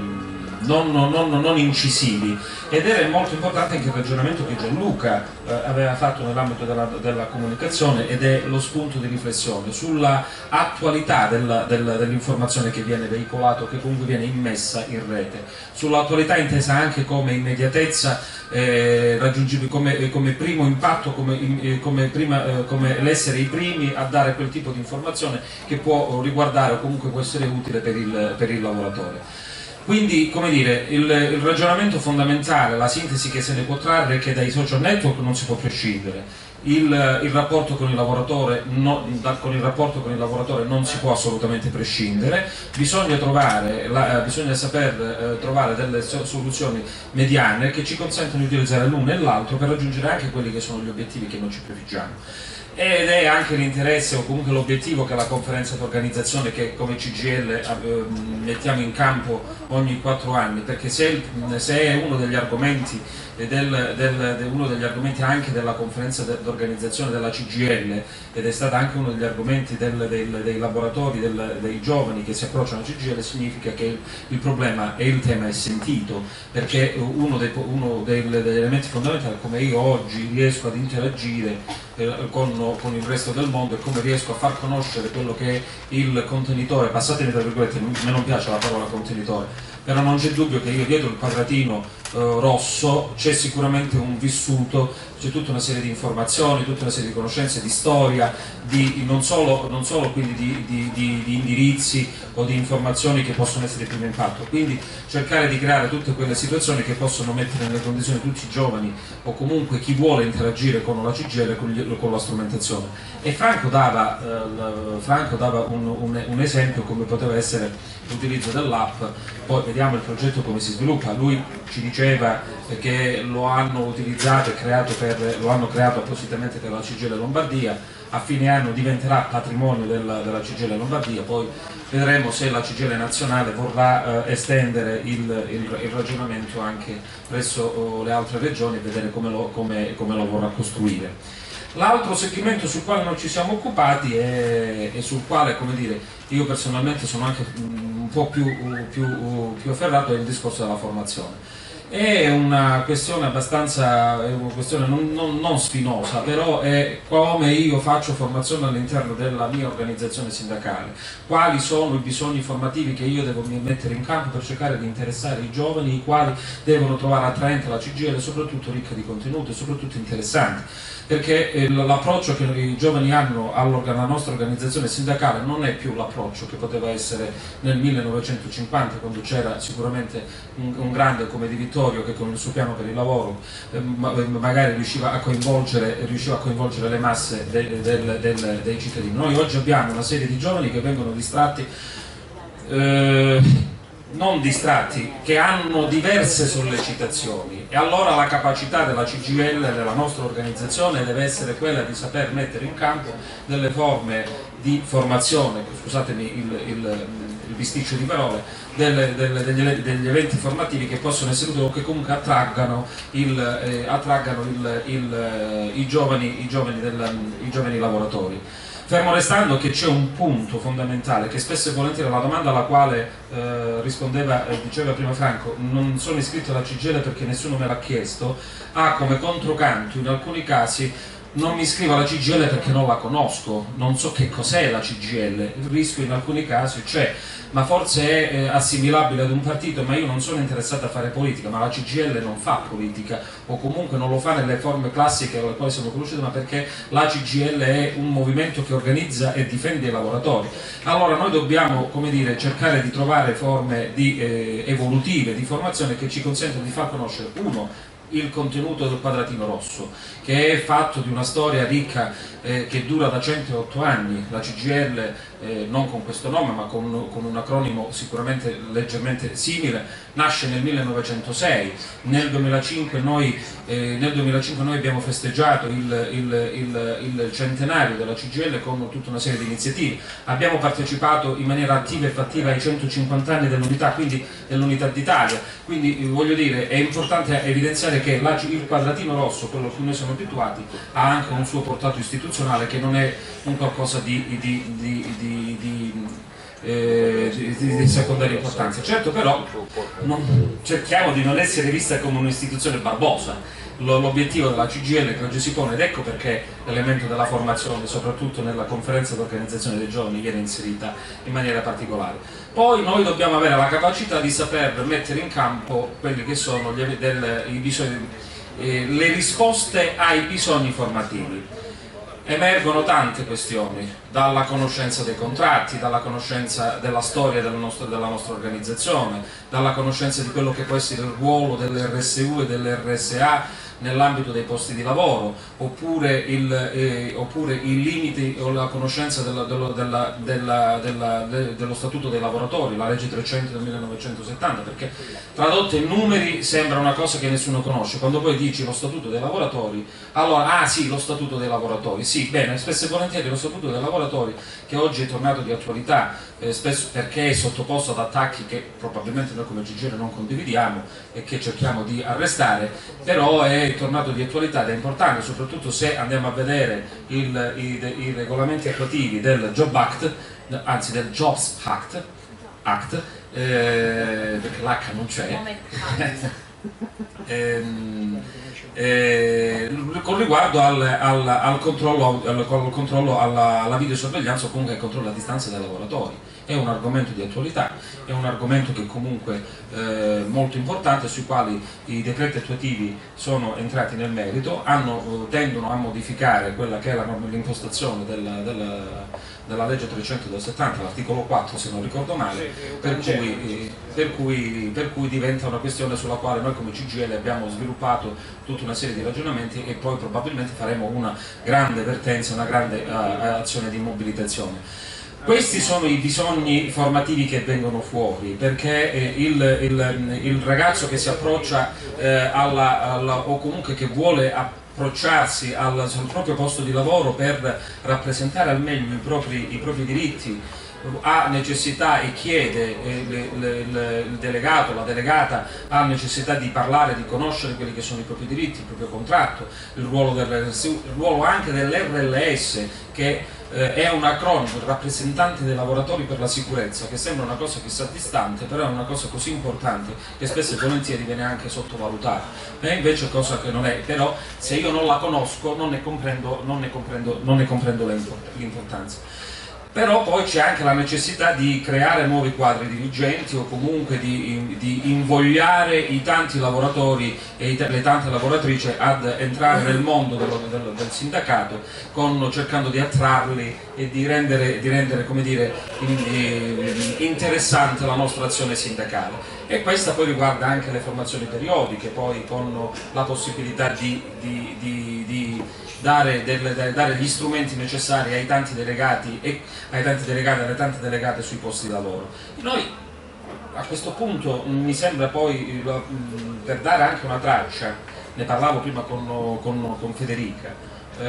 non, non, non incisivi, ed era molto importante anche il ragionamento che Gianluca eh, aveva fatto nell'ambito della, della comunicazione, ed è lo spunto di riflessione sulla attualità della, della, dell'informazione che viene veicolata o che comunque viene immessa in rete, sull'attualità intesa anche come immediatezza eh, raggiungibile, come, come primo impatto, come, come, prima, eh, come l'essere i primi a dare quel tipo di informazione che può riguardare o comunque può essere utile per il, per il lavoratore. Quindi, come dire, il, il ragionamento fondamentale, la sintesi che se ne può trarre è che dai social network non si può prescindere. Il, il, rapporto con il lavoratore no, da, con il rapporto con il lavoratore non si può assolutamente prescindere, bisogna, trovare la, bisogna saper eh, trovare delle so, soluzioni mediane che ci consentono di utilizzare l'uno e l'altro per raggiungere anche quelli che sono gli obiettivi che noi ci prefiggiamo. Ed è anche l'interesse o comunque l'obiettivo che la conferenza d'organizzazione, che come C G I L eh, mettiamo in campo ogni quattro anni, perché se, se è uno degli argomenti Del, del, de uno degli argomenti anche della conferenza d'organizzazione della C G I L, ed è stato anche uno degli argomenti del, del, dei laboratori, del, dei giovani che si approcciano alla C G I L, significa che il, il problema e il tema è sentito, perché uno, dei, uno dei, degli elementi fondamentali è come io oggi riesco ad interagire eh, con, con il resto del mondo e come riesco a far conoscere quello che è il contenitore, passatemi tra virgolette, a me non piace la parola contenitore, però non c'è dubbio che io dietro il quadratino eh, rosso c'è sicuramente un vissuto, c'è tutta una serie di informazioni, tutta una serie di conoscenze, di storia, di, non solo, non solo quindi di, di, di, di indirizzi o di informazioni che possono essere di primo impatto, quindi cercare di creare tutte quelle situazioni che possono mettere nelle condizioni tutti i giovani o comunque chi vuole interagire con la C G I L e con, gli, con la strumentazione. E Franco dava, eh, Franco dava un, un, un esempio come poteva essere l'utilizzo dell'app, poi vediamo il progetto come si sviluppa. Lui ci diceva che lo hanno utilizzato e creato per, lo hanno creato appositamente per la C G I L Lombardia, a fine anno diventerà patrimonio della, della C G I L Lombardia, poi vedremo se la C G I L nazionale vorrà eh, estendere il, il, il ragionamento anche presso oh, le altre regioni e vedere come lo, come, come lo vorrà costruire. L'altro segmento sul quale non ci siamo occupati e sul quale, come dire, io personalmente sono anche un po' più, più, più afferrato è il discorso della formazione. È una questione abbastanza, è una questione non, non, non spinosa, però è come io faccio formazione all'interno della mia organizzazione sindacale, quali sono i bisogni formativi che io devo mettere in campo per cercare di interessare i giovani, i quali devono trovare attraente la C G I L, soprattutto ricca di contenuti e soprattutto interessanti, perché l'approccio che i giovani hanno alla nostra organizzazione sindacale non è più l'approccio che poteva essere nel millenovecentocinquanta, quando c'era sicuramente un, un grande come Di Vittorio che con il suo piano per il lavoro eh, magari riusciva a coinvolgere, riusciva a coinvolgere le masse de, de, de, de, dei cittadini. Noi oggi abbiamo una serie di giovani che vengono distratti eh, non distratti, che hanno diverse sollecitazioni, e allora la capacità della C G I L, della nostra organizzazione, deve essere quella di saper mettere in campo delle forme di formazione, scusatemi il, il, il bisticcio di parole, delle, delle, degli, degli eventi formativi che possono essere utili o che comunque attraggano, il, eh, attraggano il, il, eh, i, giovani, i, giovani del, i giovani lavoratori. Fermo restando che c'è un punto fondamentale, che spesso e volentieri la domanda alla quale eh, rispondeva, eh, diceva prima Franco, non sono iscritto alla C G I L perché nessuno me l'ha chiesto, ha come controcanto in alcuni casi: non mi iscrivo alla C G I L perché non la conosco, non so che cos'è la C G I L. Il rischio in alcuni casi c'è, ma forse è eh, assimilabile ad un partito, ma io non sono interessato a fare politica, ma la C G I L non fa politica, o comunque non lo fa nelle forme classiche alle quali siamo conosciuti, ma perché la C G I L è un movimento che organizza e difende i lavoratori. Allora noi dobbiamo, come dire, cercare di trovare forme di, eh, evolutive di formazione che ci consentono di far conoscere, uno, il contenuto del Quadratino Rosso, che è fatto di una storia ricca eh, che dura da centootto anni. La C G I L, eh, non con questo nome ma con, con un acronimo sicuramente leggermente simile, nasce nel millenovecentosei. Nel duemilacinque noi, eh, nel duemilacinque noi abbiamo festeggiato il, il, il, il centenario della C G I L con tutta una serie di iniziative. Abbiamo partecipato in maniera attiva e fattiva ai centocinquanta anni dell'unità, quindi dell'unità d'Italia. Quindi voglio dire, è importante evidenziare che la, il Quadratino Rosso, quello a cui noi siamo abituati, ha anche un suo portato istituzionale, che non è un qualcosa di, di, di, di, di, eh, di, di secondaria importanza. Certo, però non, cerchiamo di non essere vista come un'istituzione barbosa. L'obiettivo della C G I L che oggi si pone, ed ecco perché l'elemento della formazione, soprattutto nella conferenza d'organizzazione dei giovani, viene inserita in maniera particolare. Poi noi dobbiamo avere la capacità di saper mettere in campo quelli che sono gli, del, i bisogni, eh, le risposte ai bisogni formativi. Emergono tante questioni, dalla conoscenza dei contratti, dalla conoscenza della storia della nostra, della nostra organizzazione, dalla conoscenza di quello che può essere il ruolo dell'R S U e dell'R S A nell'ambito dei posti di lavoro, oppure, il, eh, oppure i limiti o la conoscenza della, della, della, della, della, de, dello Statuto dei lavoratori, la legge trecento del millenovecentosettanta, perché tradotto in numeri sembra una cosa che nessuno conosce. Quando poi dici lo Statuto dei lavoratori, allora, ah sì, lo Statuto dei lavoratori, sì, bene, spesso e volentieri lo Statuto dei lavoratori, che oggi è tornato di attualità, eh, spesso perché è sottoposto ad attacchi che probabilmente noi come C G I L non condividiamo e che cerchiamo di arrestare, però è tornato di attualità ed è importante, soprattutto se andiamo a vedere il, i, i regolamenti attuativi del Job Act, anzi del Jobs Act, Act eh, perché l'H non c'è, ehm, eh, con riguardo al, al, al controllo, al, al controllo alla, alla videosorveglianza o comunque al controllo a distanza dei lavoratori. È un argomento di attualità, è un argomento che comunque eh, molto importante, sui quali i decreti attuativi sono entrati nel merito, hanno, tendono a modificare quella che è l'impostazione della, della, della legge trecento del settanta, l'articolo quattro se non ricordo male, per cui, per, cui, per cui diventa una questione sulla quale noi come C G I L abbiamo sviluppato tutta una serie di ragionamenti e poi probabilmente faremo una grande vertenza, una grande uh, azione di mobilitazione. Questi sono i bisogni formativi che vengono fuori, perché eh, il, il, il ragazzo che si approccia eh, alla, alla, o comunque che vuole approcciarsi al, sul proprio posto di lavoro per rappresentare al meglio i propri, i propri diritti, ha necessità e chiede, eh, le, le, le, il delegato, la delegata ha necessità di parlare, di conoscere quelli che sono i propri diritti, il proprio contratto, il ruolo, del, il ruolo anche dell'R L S, che eh, è un acronimo, il rappresentante dei lavoratori per la sicurezza, che sembra una cosa chissà distante, però è una cosa così importante che spesso e volentieri viene anche sottovalutata, e invece è cosa che non è. Però se io non la conosco non ne comprendo, non ne comprendo, non ne comprendo l'importanza. Però poi c'è anche la necessità di creare nuovi quadri dirigenti o comunque di, di invogliare i tanti lavoratori e le tante lavoratrici ad entrare nel mondo dello, del, del sindacato, con, cercando di attrarli e di rendere, di rendere come dire, in, interessante la nostra azione sindacale. E questa poi riguarda anche le formazioni periodiche, poi con la possibilità di, di, di, di Dare, delle, dare gli strumenti necessari ai tanti delegati e ai tanti delegati e alle tante delegate sui posti di lavoro. Noi a questo punto mi sembra poi, per dare anche una traccia, ne parlavo prima con, con, con Federica,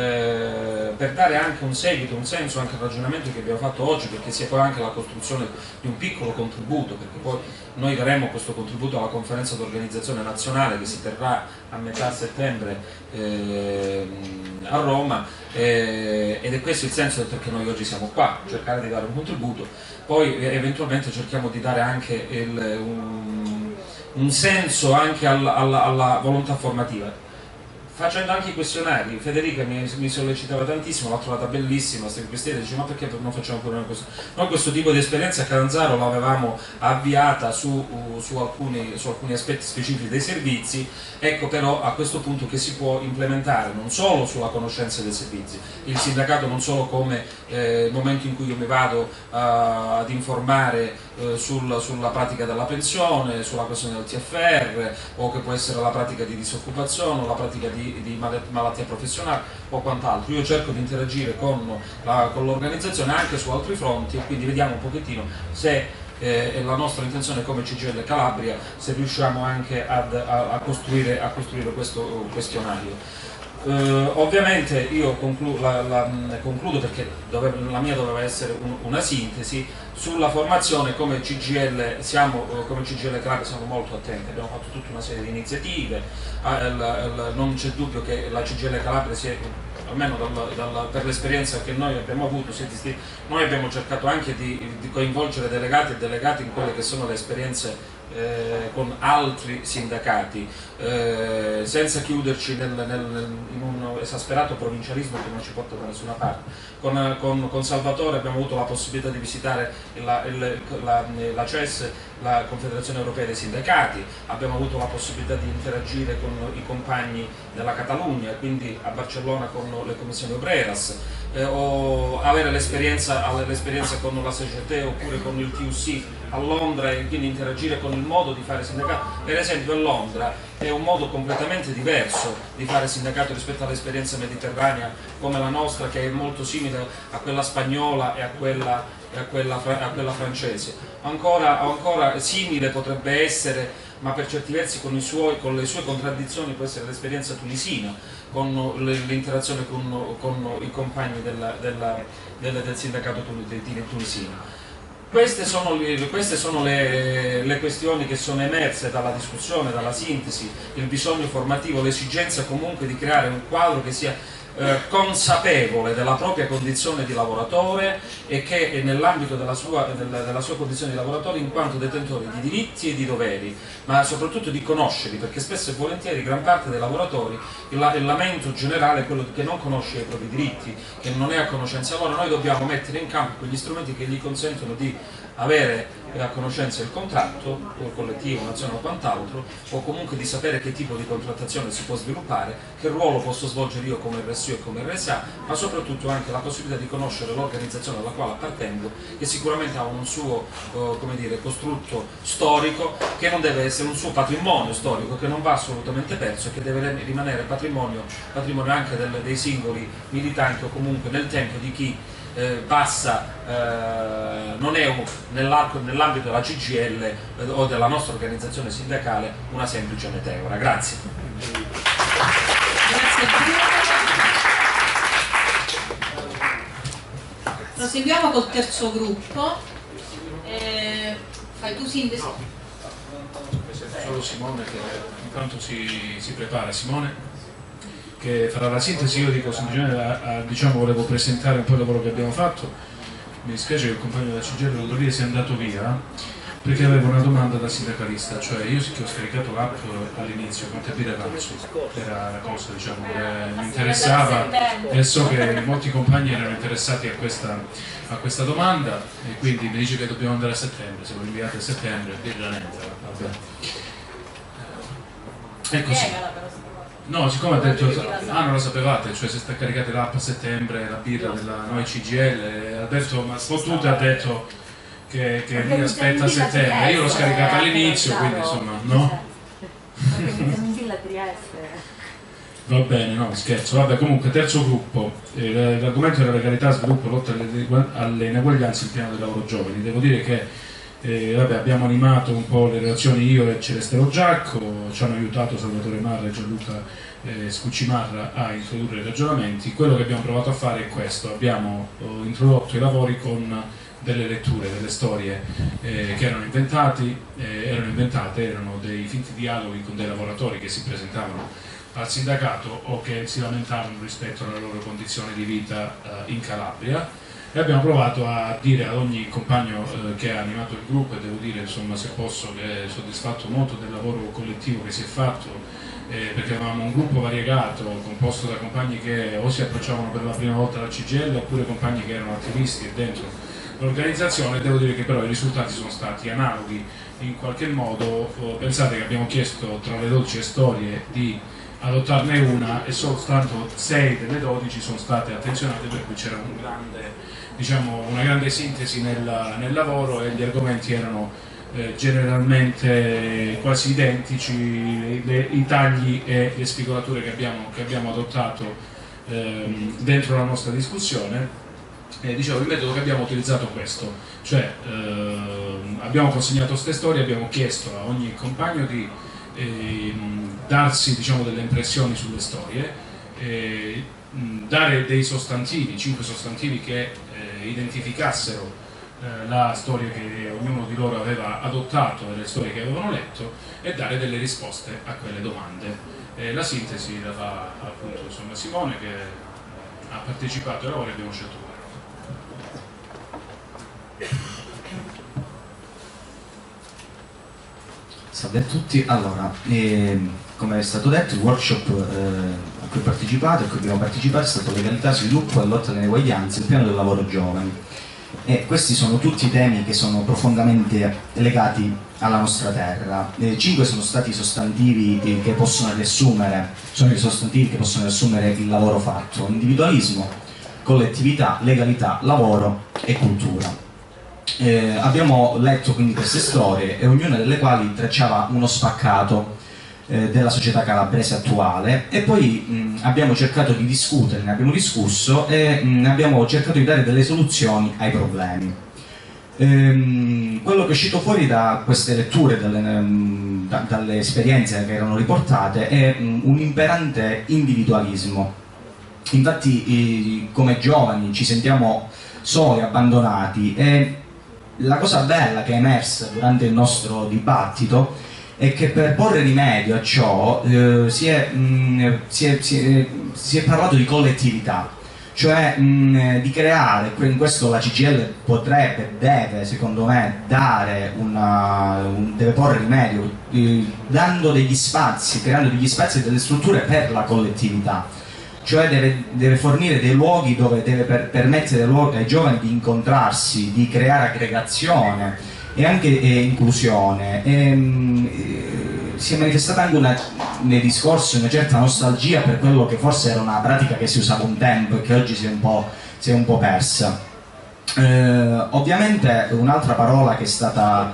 Eh, per dare anche un seguito, un senso anche al ragionamento che abbiamo fatto oggi, perché sia poi anche la costruzione di un piccolo contributo, perché poi noi daremo questo contributo alla conferenza d'organizzazione nazionale che si terrà a metà settembre eh, a Roma, eh, ed è questo il senso del perché noi oggi siamo qua, cercare di dare un contributo, poi eh, eventualmente cerchiamo di dare anche il, un, un senso anche alla, alla, alla volontà formativa. Facendo anche i questionari, Federica mi, mi sollecitava tantissimo, l'ho trovata bellissima, questa dice ma perché non facciamo pure una cosa? Noi questo tipo di esperienza a Catanzaro l'avevamo avviata su, su, alcuni, su alcuni aspetti specifici dei servizi, ecco però a questo punto che si può implementare non solo sulla conoscenza dei servizi, il sindacato non solo come eh, il momento in cui io mi vado uh, ad informare uh, sul, sulla pratica della pensione, sulla questione del T F R, o che può essere la pratica di disoccupazione o la pratica di di malattia professionale o quant'altro. Io cerco di interagire con l'organizzazione anche su altri fronti e quindi vediamo un pochettino se eh, è la nostra intenzione come C G I L Calabria, se riusciamo anche ad, a, a, costruire, a costruire questo questionario. Uh, ovviamente io conclu la, la, concludo perché dove, la mia doveva essere un, una sintesi sulla formazione. Come C G I L siamo, come C G I L Calabria siamo molto attenti, abbiamo fatto tutta una serie di iniziative, uh, l, l, non c'è dubbio che la C G I L Calabria si è, almeno dal, dal, per l'esperienza che noi abbiamo avuto, noi abbiamo cercato anche di, di coinvolgere delegati e delegati in quelle che sono le esperienze Eh, con altri sindacati, eh, senza chiuderci nel, nel, in un esasperato provincialismo che non ci porta da nessuna parte. Con, con, con Salvatore abbiamo avuto la possibilità di visitare la, il, la, la C E S, la Confederazione Europea dei Sindacati, abbiamo avuto la possibilità di interagire con i compagni della Catalogna, quindi a Barcellona con le commissioni Obreras, eh, o avere l'esperienza con la C G T oppure con il T U C a Londra, e quindi interagire con il modo di fare sindacato. Per esempio a Londra è un modo completamente diverso di fare sindacato rispetto all'esperienza mediterranea come la nostra, che è molto simile a quella spagnola e a quella, e a quella, a quella francese. Ancora, ancora simile potrebbe essere, ma per certi versi con, i suoi, con le sue contraddizioni, può essere l'esperienza tunisina, con l'interazione con, con i compagni della, della, del, del sindacato tunisino. Queste sono, queste sono le, le questioni che sono emerse dalla discussione, dalla sintesi, il bisogno formativo, l'esigenza comunque di creare un quadro che sia eh, consapevole della propria condizione di lavoratore e che è nell'ambito della sua, della, della sua condizione di lavoratore in quanto detentore di diritti e di doveri, ma soprattutto di conoscerli, perché spesso e volentieri gran parte dei lavoratori, il, il lamento generale è quello che non conosce i propri diritti, che non è a conoscenza. Allora noi dobbiamo mettere in campo quegli strumenti che gli consentono di avere a conoscenza il contratto, o il collettivo, nazionale o quant'altro, o comunque di sapere che tipo di contrattazione si può sviluppare, che ruolo posso svolgere io come R S U e come R S A, ma soprattutto anche la possibilità di conoscere l'organizzazione alla quale appartengo, che sicuramente ha un suo eh, come dire, costrutto storico, che non deve essere un suo patrimonio storico, che non va assolutamente perso e che deve rimanere patrimonio, patrimonio anche del, dei singoli militanti o comunque nel tempo di chi Eh, passa, eh, non è nell'ambito della C G I L eh, o della nostra organizzazione sindacale una semplice meteora. Grazie. Grazie a tutti. Proseguiamo col terzo gruppo. Eh, fai tu sintesi? Solo Simone che intanto si, si prepara. Simone che farà la sintesi. Io dico semplicemente, a, a, diciamo, volevo presentare un po' il lavoro che abbiamo fatto. Mi dispiace che il compagno della C G I L Lombardia sia andato via, perché avevo una domanda da sindacalista, cioè io sì che ho scaricato l'app all'inizio, con capire avanzo, era una cosa, diciamo, che mi interessava e so che molti compagni erano interessati a questa, a questa domanda, e quindi mi dice che dobbiamo andare a settembre, se lo inviate a settembre, veramente, vabbè. È così. No, siccome ha detto, ah non lo sapevate, cioè se sta caricate l'app a settembre, la birra della noi C G I L, ha detto, ma fottuta, ha detto che, che mi aspetta a settembre, io l'ho scaricata all'inizio, quindi insomma, no? Va bene, no, scherzo, vabbè, comunque terzo gruppo, eh, l'argomento della legalità, sviluppo e lotta alle, alle ineguaglianze in piano del lavoro giovani. Devo dire che Eh, vabbè, abbiamo animato un po' le relazioni io e Celeste Giacco, ci hanno aiutato Salvatore Marra e Gianluca eh, Scuccimarra a introdurre i ragionamenti. Quello che abbiamo provato a fare è questo: abbiamo eh, introdotto i lavori con delle letture, delle storie eh, che erano, inventati, eh, erano inventate, erano dei finti dialoghi con dei lavoratori che si presentavano al sindacato o che si lamentavano rispetto alla loro condizione di vita eh, in Calabria, e abbiamo provato a dire ad ogni compagno eh, che ha animato il gruppo, e devo dire, insomma, se posso, che è soddisfatto molto del lavoro collettivo che si è fatto, eh, perché avevamo un gruppo variegato composto da compagni che o si approcciavano per la prima volta alla C G I L oppure compagni che erano attivisti e dentro l'organizzazione. Devo dire che però i risultati sono stati analoghi in qualche modo. Pensate che abbiamo chiesto tra le dodici storie di adottarne una e soltanto sei delle dodici sono state attenzionate, per cui c'era un grande, diciamo, una grande sintesi nel, nel lavoro, e gli argomenti erano eh, generalmente quasi identici, le, i tagli e le spigolature che abbiamo, che abbiamo adottato ehm, dentro la nostra discussione. Eh, dicevo, il metodo che abbiamo utilizzato è questo, cioè ehm, abbiamo consegnato queste storie, abbiamo chiesto a ogni compagno di ehm, darsi, diciamo, delle impressioni sulle storie, eh, dare dei sostantivi, cinque sostantivi che eh, identificassero eh, la storia che ognuno di loro aveva adottato e le storie che avevano letto, e dare delle risposte a quelle domande. Eh, la sintesi la fa appunto, insomma, Simone, che ha partecipato ai lavori e abbiamo scelto. Salve a tutti. Allora, eh, come è stato detto, il workshop eh, a cui ho partecipato, a cui abbiamo partecipato, è stato legalità, sviluppo e lotta alle ineguaglianze, il piano del lavoro giovani. E questi sono tutti temi che sono profondamente legati alla nostra terra. Eh, cinque sono stati i sostantivi che possono riassumere, sono i sostantivi che possono riassumere il lavoro fatto: individualismo, collettività, legalità, lavoro e cultura. Eh, abbiamo letto quindi queste storie, e ognuna delle quali tracciava uno spaccato eh, della società calabrese attuale, e poi mh, abbiamo cercato di discuterne, abbiamo discusso e mh, abbiamo cercato di dare delle soluzioni ai problemi. Ehm, quello che è uscito fuori da queste letture, dalle, mh, da, dalle esperienze che erano riportate, è mh, un imperante individualismo. Infatti eh, come giovani ci sentiamo soli, abbandonati, e la cosa bella che è emersa durante il nostro dibattito è che per porre rimedio a ciò eh, si, è, mh, si, è, si, è, si è parlato di collettività, cioè mh, di creare, in questo la C G I L potrebbe, deve secondo me dare una, un, deve porre rimedio eh, dando degli spazi, creando degli spazi e delle strutture per la collettività. Cioè deve, deve fornire dei luoghi dove deve per, permettere ai giovani di incontrarsi, di creare aggregazione e anche eh, inclusione. E, eh, si è manifestata anche una, nei discorsi una certa nostalgia per quello che forse era una pratica che si usava un tempo e che oggi si è un po', si è un po' persa. Eh, ovviamente un'altra parola che è stata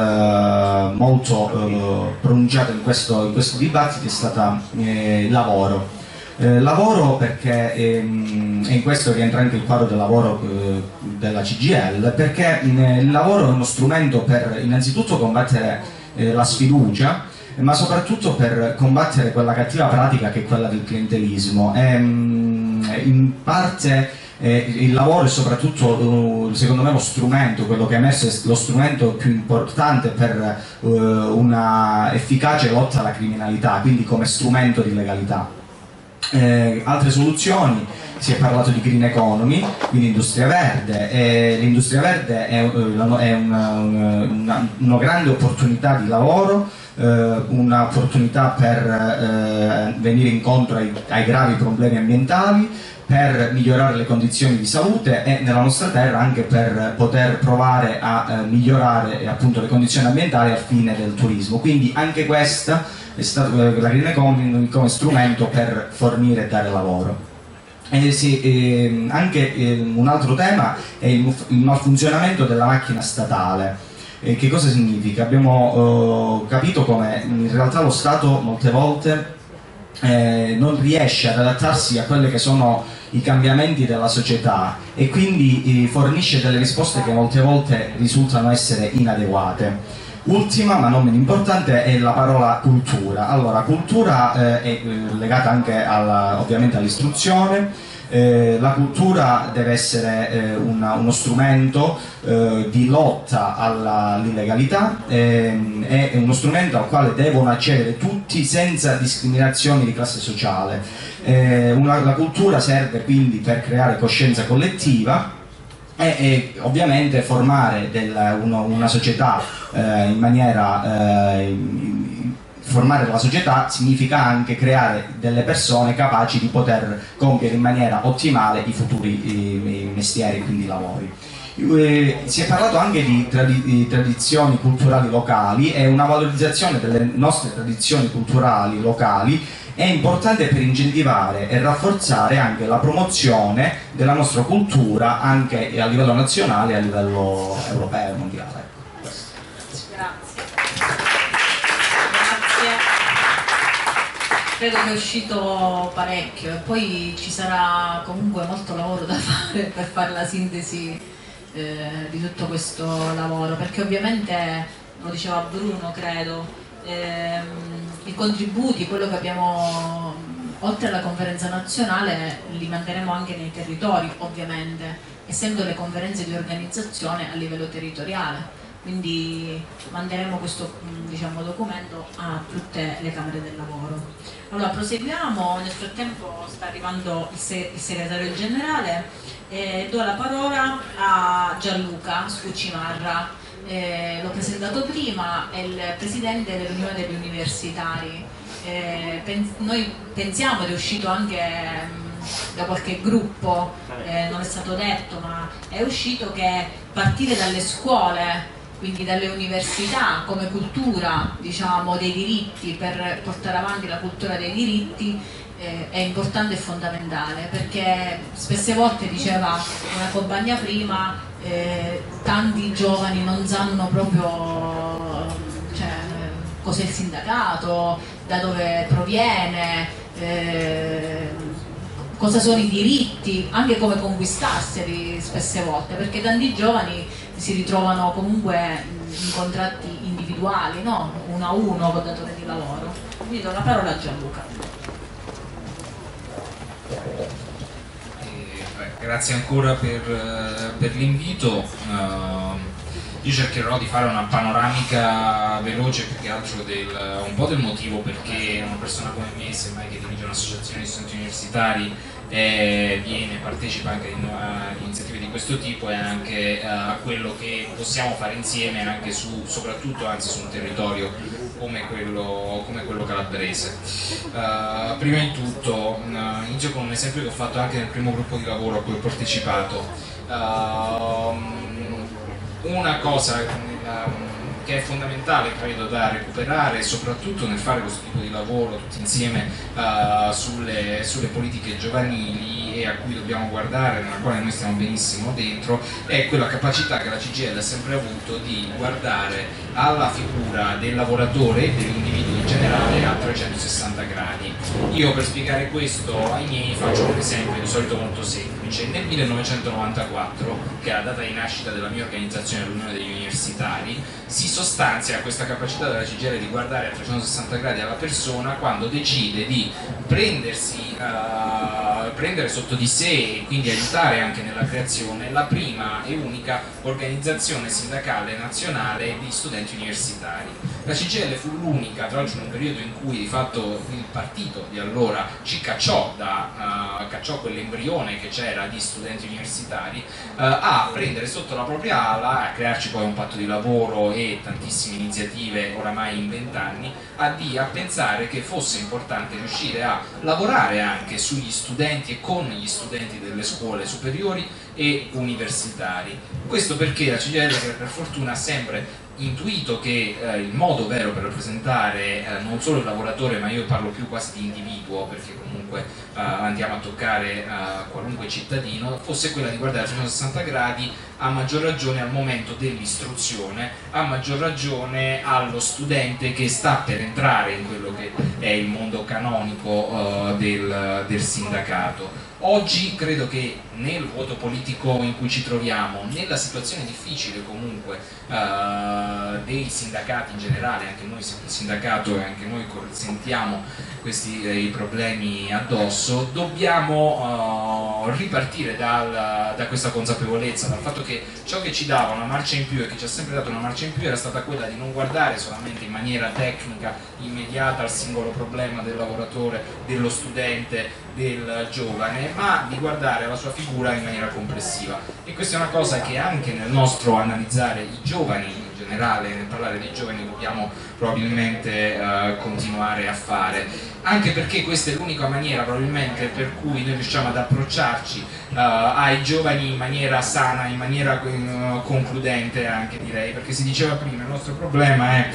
eh, molto eh, pronunciata in questo, in questo dibattito è stata eh, lavoro. Eh, lavoro perché ehm, è in questo che entra anche il quadro del lavoro eh, della C G I L, perché mh, il lavoro è uno strumento per innanzitutto combattere eh, la sfiducia, ma soprattutto per combattere quella cattiva pratica che è quella del clientelismo. E, mh, in parte eh, il lavoro è soprattutto uh, secondo me lo strumento, quello che è emerso è lo strumento più importante per uh, una efficace lotta alla criminalità, quindi come strumento di legalità. Eh, altre soluzioni, si è parlato di green economy, quindi industria verde, e l'industria verde è, è una, una, una grande opportunità di lavoro, eh, un'opportunità per eh, venire incontro ai, ai gravi problemi ambientali, per migliorare le condizioni di salute e nella nostra terra anche per poter provare a eh, migliorare eh, appunto le condizioni ambientali al fine del turismo. Quindi anche questa è stata la green economy come strumento per fornire e dare lavoro. E sì, eh, anche eh, un altro tema è il, il malfunzionamento della macchina statale. Eh, che cosa significa? Abbiamo eh, capito come in realtà lo Stato molte volte eh, non riesce ad adattarsi a quelli che sono i cambiamenti della società e quindi eh, fornisce delle risposte che molte volte risultano essere inadeguate. Ultima ma non meno importante è la parola cultura. Allora, cultura eh, è legata anche alla, ovviamente all'istruzione. Eh, la cultura deve essere eh, una, uno strumento eh, di lotta all'illegalità, eh, è uno strumento al quale devono accedere tutti senza discriminazioni di classe sociale. Eh, una, la cultura serve quindi per creare coscienza collettiva e, e ovviamente formare del, uno, una società eh, in maniera eh, formare la società significa anche creare delle persone capaci di poter compiere in maniera ottimale i futuri i mestieri, quindi i lavori. Eh, si è parlato anche di, tradi di tradizioni culturali locali e una valorizzazione delle nostre tradizioni culturali locali è importante per incentivare e rafforzare anche la promozione della nostra cultura anche a livello nazionale e a livello europeo e mondiale. Credo che è uscito parecchio e poi ci sarà comunque molto lavoro da fare per fare la sintesi eh, di tutto questo lavoro, perché ovviamente, lo diceva Bruno credo, ehm, i contributi, quello che abbiamo oltre alla conferenza nazionale li manderemo anche nei territori, ovviamente, essendo le conferenze di organizzazione a livello territoriale. Quindi manderemo questo, diciamo, documento a tutte le camere del lavoro. Allora proseguiamo, nel frattempo sta arrivando il, se il segretario generale e do la parola a Gianluca Scuccimarra, eh, l'ho presentato prima, è il presidente dell'Unione degli Universitari. Eh, pen noi pensiamo, ed è uscito anche mh, da qualche gruppo, eh, non è stato detto, ma è uscito che partire dalle scuole, quindi dalle università, come cultura, diciamo, dei diritti, per portare avanti la cultura dei diritti eh, è importante e fondamentale, perché spesse volte, diceva una compagna prima, eh, tanti giovani non sanno proprio cioè, cos'è il sindacato, da dove proviene, eh, cosa sono i diritti, anche come conquistarseli spesse volte, perché tanti giovani si ritrovano comunque in contratti individuali, no? Uno a uno col datore di lavoro. Quindi do la parola a Gianluca. Eh, beh, grazie ancora per, per l'invito. Uh, io cercherò di fare una panoramica veloce più che altro del, un po' del motivo perché una persona come me, semmai che dirige un'associazione di studenti universitari, Eh, viene, partecipa anche a iniziative di questo tipo e anche a uh, quello che possiamo fare insieme anche su, soprattutto anzi su un territorio come quello, come quello calabrese. Uh, prima di tutto uh, inizio con un esempio che ho fatto anche nel primo gruppo di lavoro a cui ho partecipato. Uh, una cosa uh, che è fondamentale, credo, da recuperare, soprattutto nel fare questo tipo di lavoro tutti insieme uh, sulle, sulle politiche giovanili e a cui dobbiamo guardare, nella quale noi stiamo benissimo dentro, è quella capacità che la C G I L ha sempre avuto di guardare alla figura del lavoratore e dell'individuo in generale a trecentosessanta gradi. Io per spiegare questo ai miei faccio un esempio di solito molto semplice. Nel millenovecentonovantaquattro, che è la data di nascita della mia organizzazione, l'Unione degli Universitari, si sostanzia questa capacità della C G I L di guardare a trecentosessanta gradi alla persona quando decide di prendersi, uh, prendere sotto di sé e quindi aiutare anche nella creazione la prima e unica organizzazione sindacale nazionale di studenti universitari. La C G I L fu l'unica, tra l'altro in un periodo in cui di fatto il partito di allora ci cacciò, da, uh, cacciò quell'embrione che c'era di studenti universitari, uh, a prendere sotto la propria ala, a crearci poi un patto di lavoro e tantissime iniziative oramai in vent'anni, a, a pensare che fosse importante riuscire a lavorare anche sugli studenti e con gli studenti delle scuole superiori e universitari. Questo perché la C G I L, per fortuna, ha sempre intuito che eh, il modo vero per rappresentare eh, non solo il lavoratore, ma io parlo più quasi di individuo, perché comunque eh, andiamo a toccare eh, qualunque cittadino, fosse quella di guardare a trecentosessanta gradi, a maggior ragione al momento dell'istruzione, a maggior ragione allo studente che sta per entrare in quello che è il mondo canonico eh, del, del sindacato. Oggi credo che nel vuoto politico in cui ci troviamo, nella situazione difficile comunque eh, dei sindacati in generale, anche noi siamo un sindacato e anche noi sentiamo questi eh, problemi addosso, dobbiamo eh, ripartire dal, da questa consapevolezza, dal fatto che ciò che ci dava una marcia in più e che ci ha sempre dato una marcia in più era stata quella di non guardare solamente in maniera tecnica, immediata al singolo problema del lavoratore, dello studente, del giovane, ma di guardare la sua figura in maniera complessiva. E questa è una cosa che anche nel nostro analizzare i giovani in generale, nel parlare dei giovani, dobbiamo probabilmente eh, continuare a fare, anche perché questa è l'unica maniera probabilmente per cui noi riusciamo ad approcciarci uh, ai giovani in maniera sana, in maniera uh, concludente anche, direi, perché si diceva prima, il nostro problema è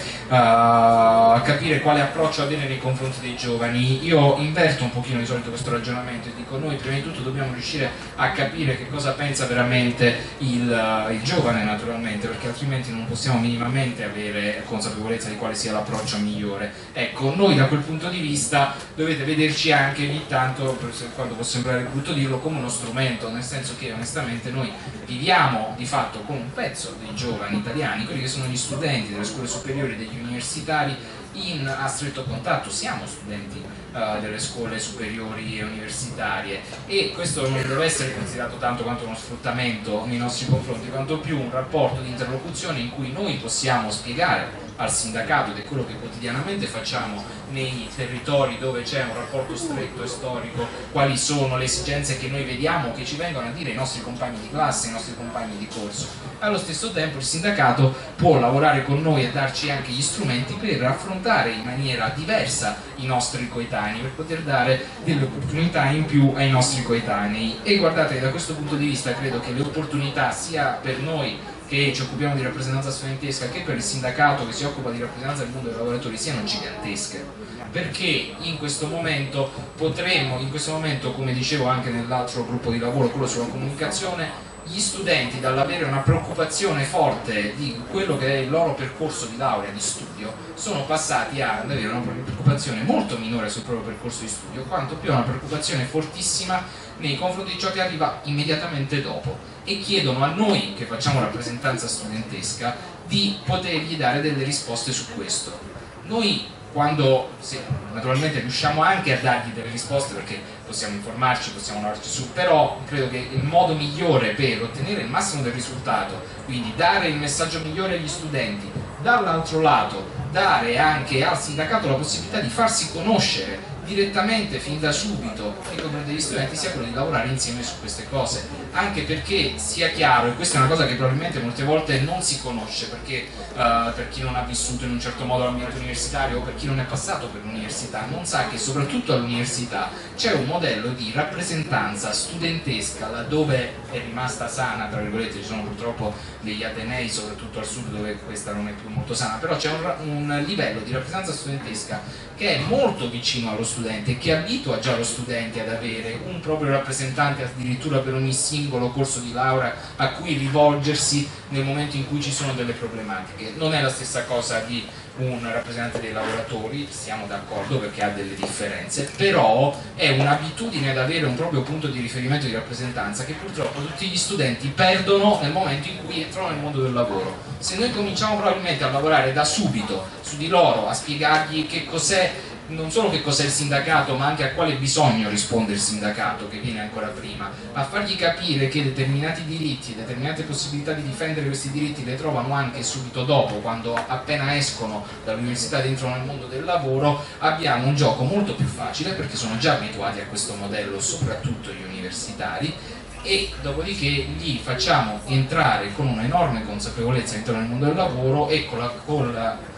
uh, capire quale approccio avere nei confronti dei giovani. Io inverto un pochino di solito questo ragionamento e dico: noi prima di tutto dobbiamo riuscire a capire che cosa pensa veramente il, uh, il giovane, naturalmente, perché altrimenti non possiamo minimamente avere consapevolezza di quale sia l'approccio migliore. Ecco, noi da quel punto di vista dovete vederci anche ogni tanto, quando può sembrare brutto dirlo, come uno strumento, nel senso che onestamente noi viviamo di fatto con un pezzo dei giovani italiani, quelli che sono gli studenti delle scuole superiori, degli universitari, in a stretto contatto. Siamo studenti uh, delle scuole superiori e universitarie, e questo non deve essere considerato tanto quanto uno sfruttamento nei nostri confronti, quanto più un rapporto di interlocuzione in cui noi possiamo spiegare al sindacato, ed è quello che quotidianamente facciamo nei territori dove c'è un rapporto stretto e storico, quali sono le esigenze che noi vediamo, che ci vengono a dire i nostri compagni di classe, i nostri compagni di corso. Allo stesso tempo il sindacato può lavorare con noi e darci anche gli strumenti per affrontare in maniera diversa i nostri coetanei, per poter dare delle opportunità in più ai nostri coetanei. E guardate, da questo punto di vista credo che le opportunità, sia per noi che ci occupiamo di rappresentanza studentesca che per il sindacato che si occupa di rappresentanza del mondo dei lavoratori, siano gigantesche, perché in questo momento potremmo, in questo momento, come dicevo anche nell'altro gruppo di lavoro, quello sulla comunicazione, gli studenti, dall'avere una preoccupazione forte di quello che è il loro percorso di laurea, di studio, sono passati ad avere una preoccupazione molto minore sul proprio percorso di studio, quanto più una preoccupazione fortissima nei confronti di ciò che arriva immediatamente dopo, e chiedono a noi che facciamo rappresentanza studentesca di potergli dare delle risposte su questo. Noi, quando sì, naturalmente riusciamo anche a dargli delle risposte, perché possiamo informarci, possiamo lavorarci su, però credo che il modo migliore per ottenere il massimo del risultato, quindi dare il messaggio migliore agli studenti, dall'altro lato dare anche al sindacato la possibilità di farsi conoscere direttamente fin da subito nei confronti degli studenti, sia quello di lavorare insieme su queste cose, anche perché sia chiaro, e questa è una cosa che probabilmente molte volte non si conosce, perché uh, per chi non ha vissuto in un certo modo l'ambiente universitario o per chi non è passato per l'università non sa che soprattutto all'università c'è un modello di rappresentanza studentesca laddove è rimasta sana, tra virgolette. Ci sono purtroppo degli atenei, soprattutto al sud, dove questa non è più molto sana, però c'è un, un livello di rappresentanza studentesca che è molto vicino allo studente e che abitua già lo studente ad avere un proprio rappresentante addirittura per ogni singolo corso di laurea a cui rivolgersi nel momento in cui ci sono delle problematiche. Non è la stessa cosa di un rappresentante dei lavoratori, siamo d'accordo, perché ha delle differenze, però è un'abitudine ad avere un proprio punto di riferimento di rappresentanza che purtroppo tutti gli studenti perdono nel momento in cui entrano nel mondo del lavoro. Se noi cominciamo probabilmente a lavorare da subito su di loro, a spiegargli che cos'è, non solo che cos'è il sindacato, ma anche a quale bisogno risponde il sindacato, che viene ancora prima, a fargli capire che determinati diritti e determinate possibilità di difendere questi diritti le trovano anche subito dopo, quando appena escono dall'università ed entrano nel mondo del lavoro, abbiamo un gioco molto più facile, perché sono già abituati a questo modello, soprattutto gli universitari, e dopodiché gli facciamo entrare con un'enorme consapevolezza all'interno del mondo del lavoro e con la, con la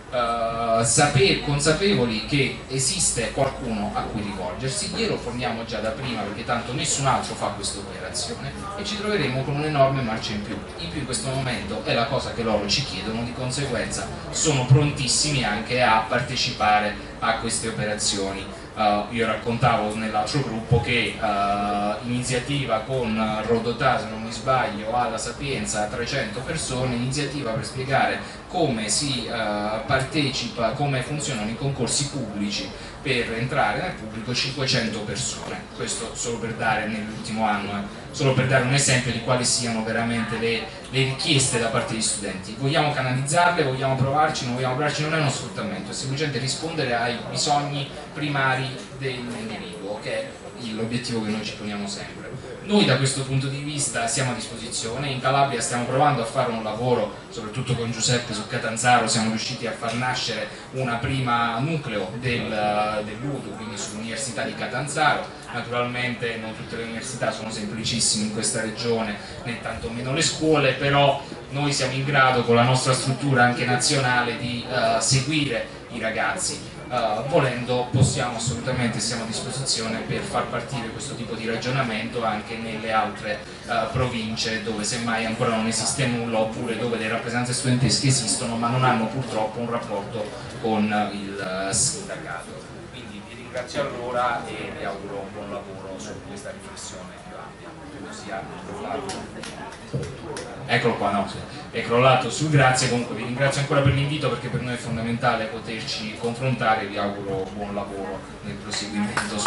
Uh, saper, consapevoli che esiste qualcuno a cui rivolgersi, glielo forniamo già da prima perché tanto nessun altro fa questa operazione e ci troveremo con un'enorme marcia in più. In più in questo momento è la cosa che loro ci chiedono, di conseguenza sono prontissimi anche a partecipare a queste operazioni. Uh, io raccontavo nell'altro gruppo che uh, iniziativa con Rodotà, se non mi sbaglio, alla Sapienza, trecento persone, iniziativa per spiegare come si uh, partecipa, come funzionano i concorsi pubblici per entrare nel pubblico, cinquecento persone. Questo solo per dare, nell'ultimo anno, eh, solo per dare un esempio di quali siano veramente le, le richieste da parte degli studenti. Vogliamo canalizzarle, vogliamo provarci, non vogliamo provarci, non è uno sfruttamento, è semplicemente rispondere ai bisogni primari dell'individuo, che è l'obiettivo che noi ci poniamo sempre. Noi da questo punto di vista siamo a disposizione, in Calabria stiamo provando a fare un lavoro, soprattutto con Giuseppe su Catanzaro, siamo riusciti a far nascere una prima nucleo del, dell'U D U, quindi sull'Università di Catanzaro. Naturalmente non tutte le università sono semplicissime in questa regione, né tantomeno le scuole, però noi siamo in grado con la nostra struttura anche nazionale di uh, seguire i ragazzi. Uh, volendo possiamo assolutamente, siamo a disposizione per far partire questo tipo di ragionamento anche nelle altre uh, province dove semmai ancora non esiste nulla, oppure dove le rappresentanze studentesche esistono ma non hanno purtroppo un rapporto con il uh, sindacato. Quindi vi ringrazio allora e vi auguro un buon lavoro su questa riflessione più ampia. Credo sia crollato. Eccolo qua, no, è crollato su, grazie. Comunque vi ringrazio ancora per l'invito perché per noi è fondamentale poterci confrontare e vi auguro buon lavoro nel proseguimento.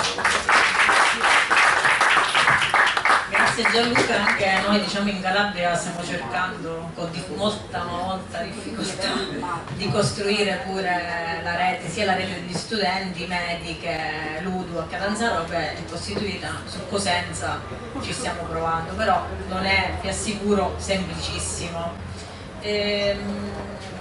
Grazie Gianluca, anche noi diciamo in Calabria stiamo cercando con di molta molta difficoltà di costruire pure la rete, sia la rete degli studenti, mediche, l'U D U a Catanzaro che è costituita, su Cosenza ci stiamo provando, però non è, vi assicuro, semplicissimo. Ehm...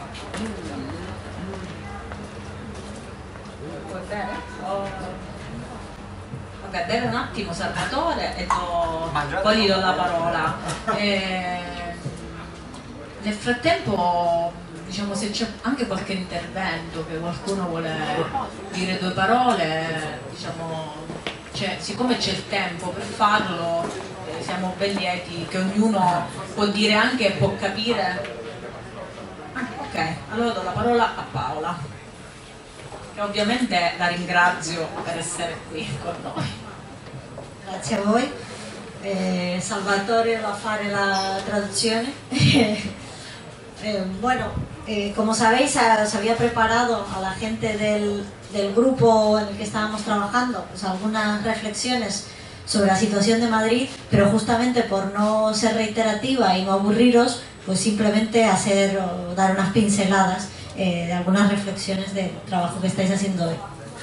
Va bene? Oh. Vabbè, bere un attimo Salvatore e do, poi gli do la parola. E nel frattempo, diciamo, se c'è anche qualche intervento che qualcuno vuole dire due parole, diciamo, siccome c'è il tempo per farlo, eh, siamo ben lieti che ognuno può dire anche e può capire. Ah, ok, allora do la parola a Paola. Ovviamente la ringrazio per essere qui con noi. Grazie a voi. Eh, Salvatore va a fare la traducción. eh, bueno, eh, como sabéis, se había preparado a la gente del, del grupo en el que estábamos trabajando pues algunas reflexiones sobre la situación de Madrid, pero justamente por no ser reiterativa y no aburriros, pues simplemente hacer o dar unas pinceladas Eh, di alcune riflessioni del lavoro che stai facendo oggi.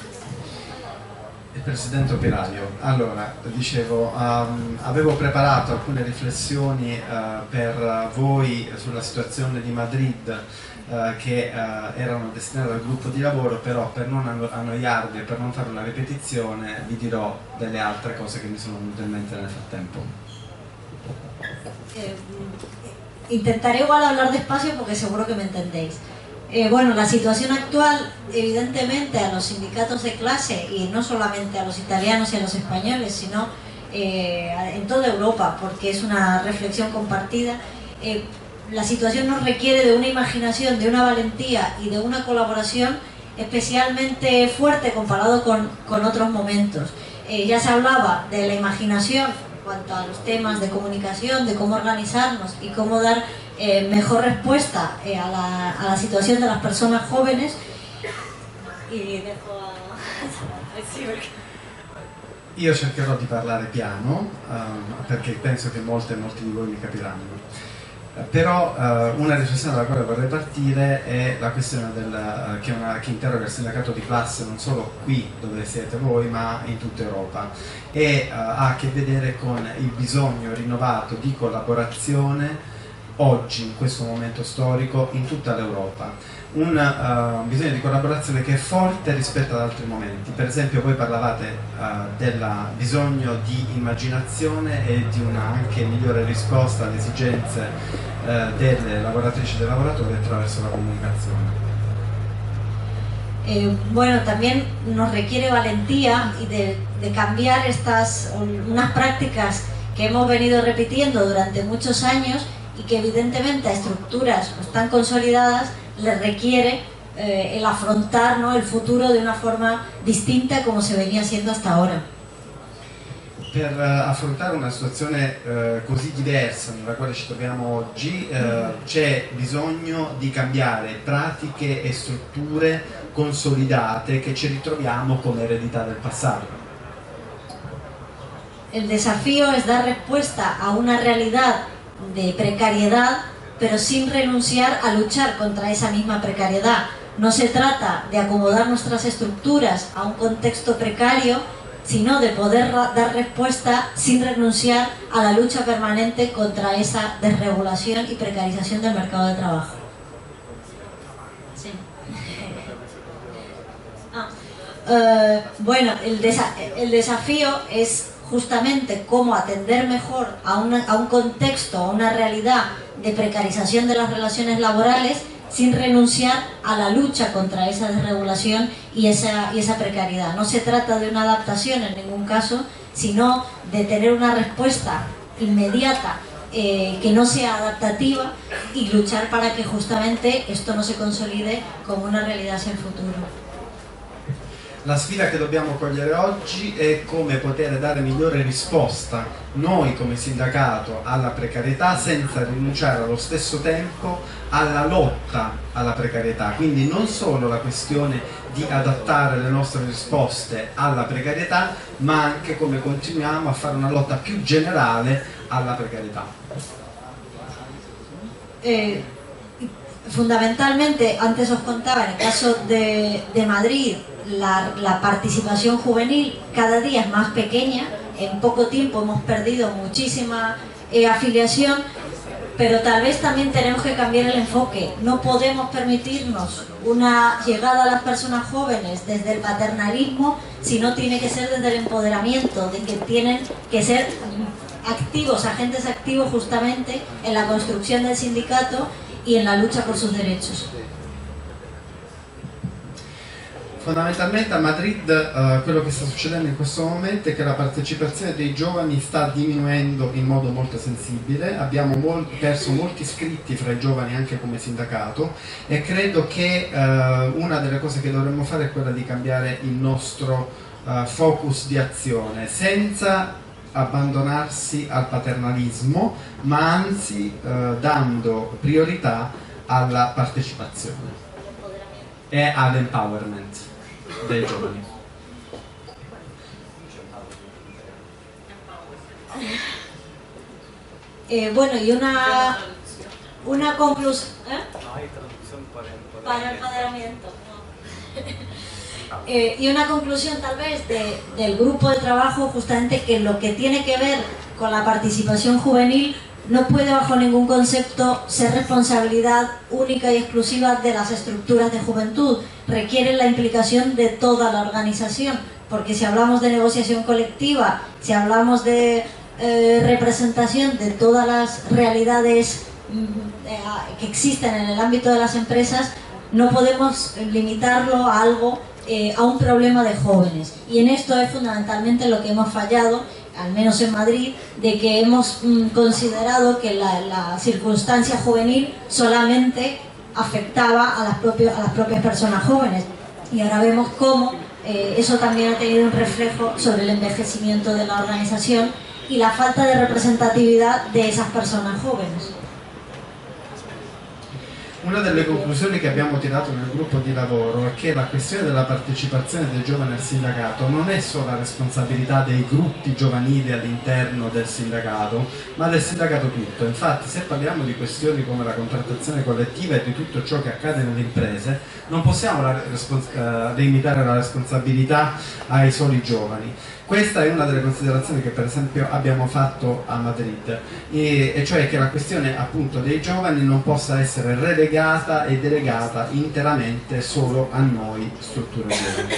Il Presidente Operaio, allora, dicevo, um, avevo preparato alcune riflessioni uh, per voi sulla situazione di Madrid uh, che uh, erano destinate al gruppo di lavoro, però per non anno annoiarvi e per non fare una ripetizione vi dirò delle altre cose che mi sono venute in mente nel frattempo. Eh, intentaré igual hablar despacio porque seguro que me entendéis. Eh, bueno, la situación actual, evidentemente, a los sindicatos de clase, y no solamente a los italianos y a los españoles, sino eh, en toda Europa, porque es una reflexión compartida, eh, la situación nos requiere de una imaginación, de una valentía y de una colaboración especialmente fuerte comparado con, con otros momentos. Eh, ya se hablaba de la imaginación en cuanto a los temas de comunicación, de cómo organizarnos y cómo dar Eh, mejor respuesta eh, a, la, a la situación de las personas jóvenes. Y dejo a... Io cercherò di parlare piano um, perché penso che molte e molti di voi mi capiranno. Uh, però uh, una riflessione dalla quale vorrei partire è la questione del, uh, che, una, che interroga il sindacato di classe non solo qui dove siete voi ma in tutta Europa, e uh, ha a che vedere con il bisogno rinnovato di collaborazione oggi, in questo momento storico, in tutta l'Europa. Un uh, bisogno di collaborazione che è forte rispetto ad altri momenti. Per esempio voi parlavate uh, del bisogno di immaginazione e di una anche migliore risposta alle esigenze uh, delle lavoratrici e dei lavoratori attraverso la comunicazione. Eh, bueno, también nos requiere valentía y de, de cambiar estas unas prácticas que hemos venido repitiendo durante muchos años y que evidentemente a estructuras pues, tan consolidadas les requiere eh, el afrontar, ¿no?, el futuro de una forma distinta como se venía haciendo hasta ahora. Per uh, affrontare una situazione uh, così diversa nella quale ci troviamo oggi uh, c'è bisogno di cambiare pratiche e strutture consolidate che ci ritroviamo come eredità del passato. El desafío es dar respuesta a una realidad de precariedad, pero sin renunciar a luchar contra esa misma precariedad. No se trata de acomodar nuestras estructuras a un contexto precario, sino de poder dar respuesta sin renunciar a la lucha permanente contra esa desregulación y precarización del mercado de trabajo. Sí. Ah. Uh, bueno, el, desa el desafío es justamente cómo atender mejor a, una, a un contexto, a una realidad de precarización de las relaciones laborales sin renunciar a la lucha contra esa desregulación y esa, y esa precariedad. No se trata de una adaptación en ningún caso, sino de tener una respuesta inmediata eh, que no sea adaptativa y luchar para que justamente esto no se consolide como una realidad hacia el futuro. La sfida che dobbiamo cogliere oggi è come poter dare migliore risposta noi come sindacato alla precarietà senza rinunciare allo stesso tempo alla lotta alla precarietà, quindi non solo la questione di adattare le nostre risposte alla precarietà, ma anche come continuiamo a fare una lotta più generale alla precarietà. Eh, fundamentalmente, antes os contaba, en el caso de, de Madrid, La, la participación juvenil cada día es más pequeña, en poco tiempo hemos perdido muchísima eh, afiliación, pero tal vez también tenemos que cambiar el enfoque. No podemos permitirnos una llegada a las personas jóvenes desde el paternalismo, sino tiene que ser desde el empoderamiento, de que tienen que ser activos, agentes activos justamente en la construcción del sindicato y en la lucha por sus derechos. Fondamentalmente a Madrid uh, quello che sta succedendo in questo momento è che la partecipazione dei giovani sta diminuendo in modo molto sensibile, abbiamo mol perso molti iscritti fra i giovani anche come sindacato e credo che uh, una delle cose che dovremmo fare è quella di cambiare il nostro uh, focus di azione senza abbandonarsi al paternalismo, ma anzi uh, dando priorità alla partecipazione e all'empowerment dei giovani. Eh, bueno, y una, una conclusión... ¿eh? Para el empoderamiento. No. eh, y una conclusión tal vez de, del grupo de trabajo, justamente que lo que tiene que ver con la participación juvenil no puede bajo ningún concepto ser responsabilidad única y exclusiva de las estructuras de juventud. Requiere la implicación de toda la organización, porque si hablamos de negociación colectiva, si hablamos de eh, representación de todas las realidades eh, que existen en el ámbito de las empresas, no podemos limitarlo a algo, eh, a un problema de jóvenes. Y en esto es fundamentalmente lo que hemos fallado, al menos en Madrid, de que hemos mm, considerado que la, la circunstancia juvenil solamente afectaba a las, propios, a las propias personas jóvenes. Y ahora vemos cómo eh, eso también ha tenido un reflejo sobre el envejecimiento de la organización y la falta de representatividad de esas personas jóvenes. Una delle conclusioni che abbiamo tirato nel gruppo di lavoro è che la questione della partecipazione dei giovani al sindacato non è solo la responsabilità dei gruppi giovanili all'interno del sindacato, ma del sindacato tutto. Infatti, se parliamo di questioni come la contrattazione collettiva e di tutto ciò che accade nelle imprese, non possiamo la uh, limitare la responsabilità ai soli giovani. Questa è una delle considerazioni che per esempio abbiamo fatto a Madrid, e, e cioè che la questione appunto dei giovani non possa essere relegata e delegata interamente solo a noi strutture giovani.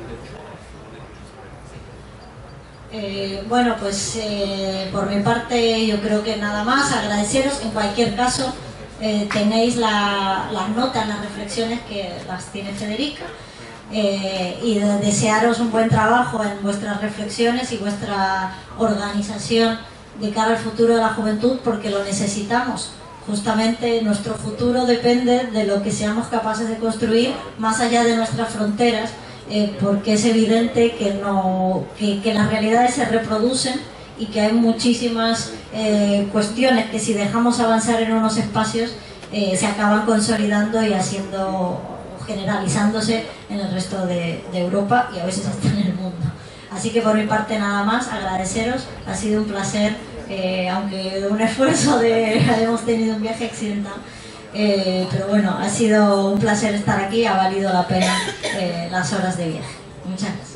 Eh, bueno, pues eh, por mi parte yo creo que nada más, agradeceros. En cualquier caso eh, tenéis la, las notas, las reflexiones que las tiene Federica. eh, y de desearos un buen trabajo en vuestras reflexiones y vuestra organización de cara al futuro de la juventud, porque lo necesitamos. Justamente nuestro futuro depende de lo que seamos capaces de construir más allá de nuestras fronteras, eh, porque es evidente que, no, que, que las realidades se reproducen y que hay muchísimas eh, cuestiones que si dejamos avanzar en unos espacios eh, se acaban consolidando y haciendo, generalizándose en el resto de, de Europa y a veces hasta en el mundo. Así que por mi parte nada más, agradeceros, ha sido un placer, eh, aunque un esfuerzo de hemos tenido un viaje accidental, eh, pero bueno, ha sido un placer estar aquí, ha valido la pena eh, las horas de viaje. Muchas gracias.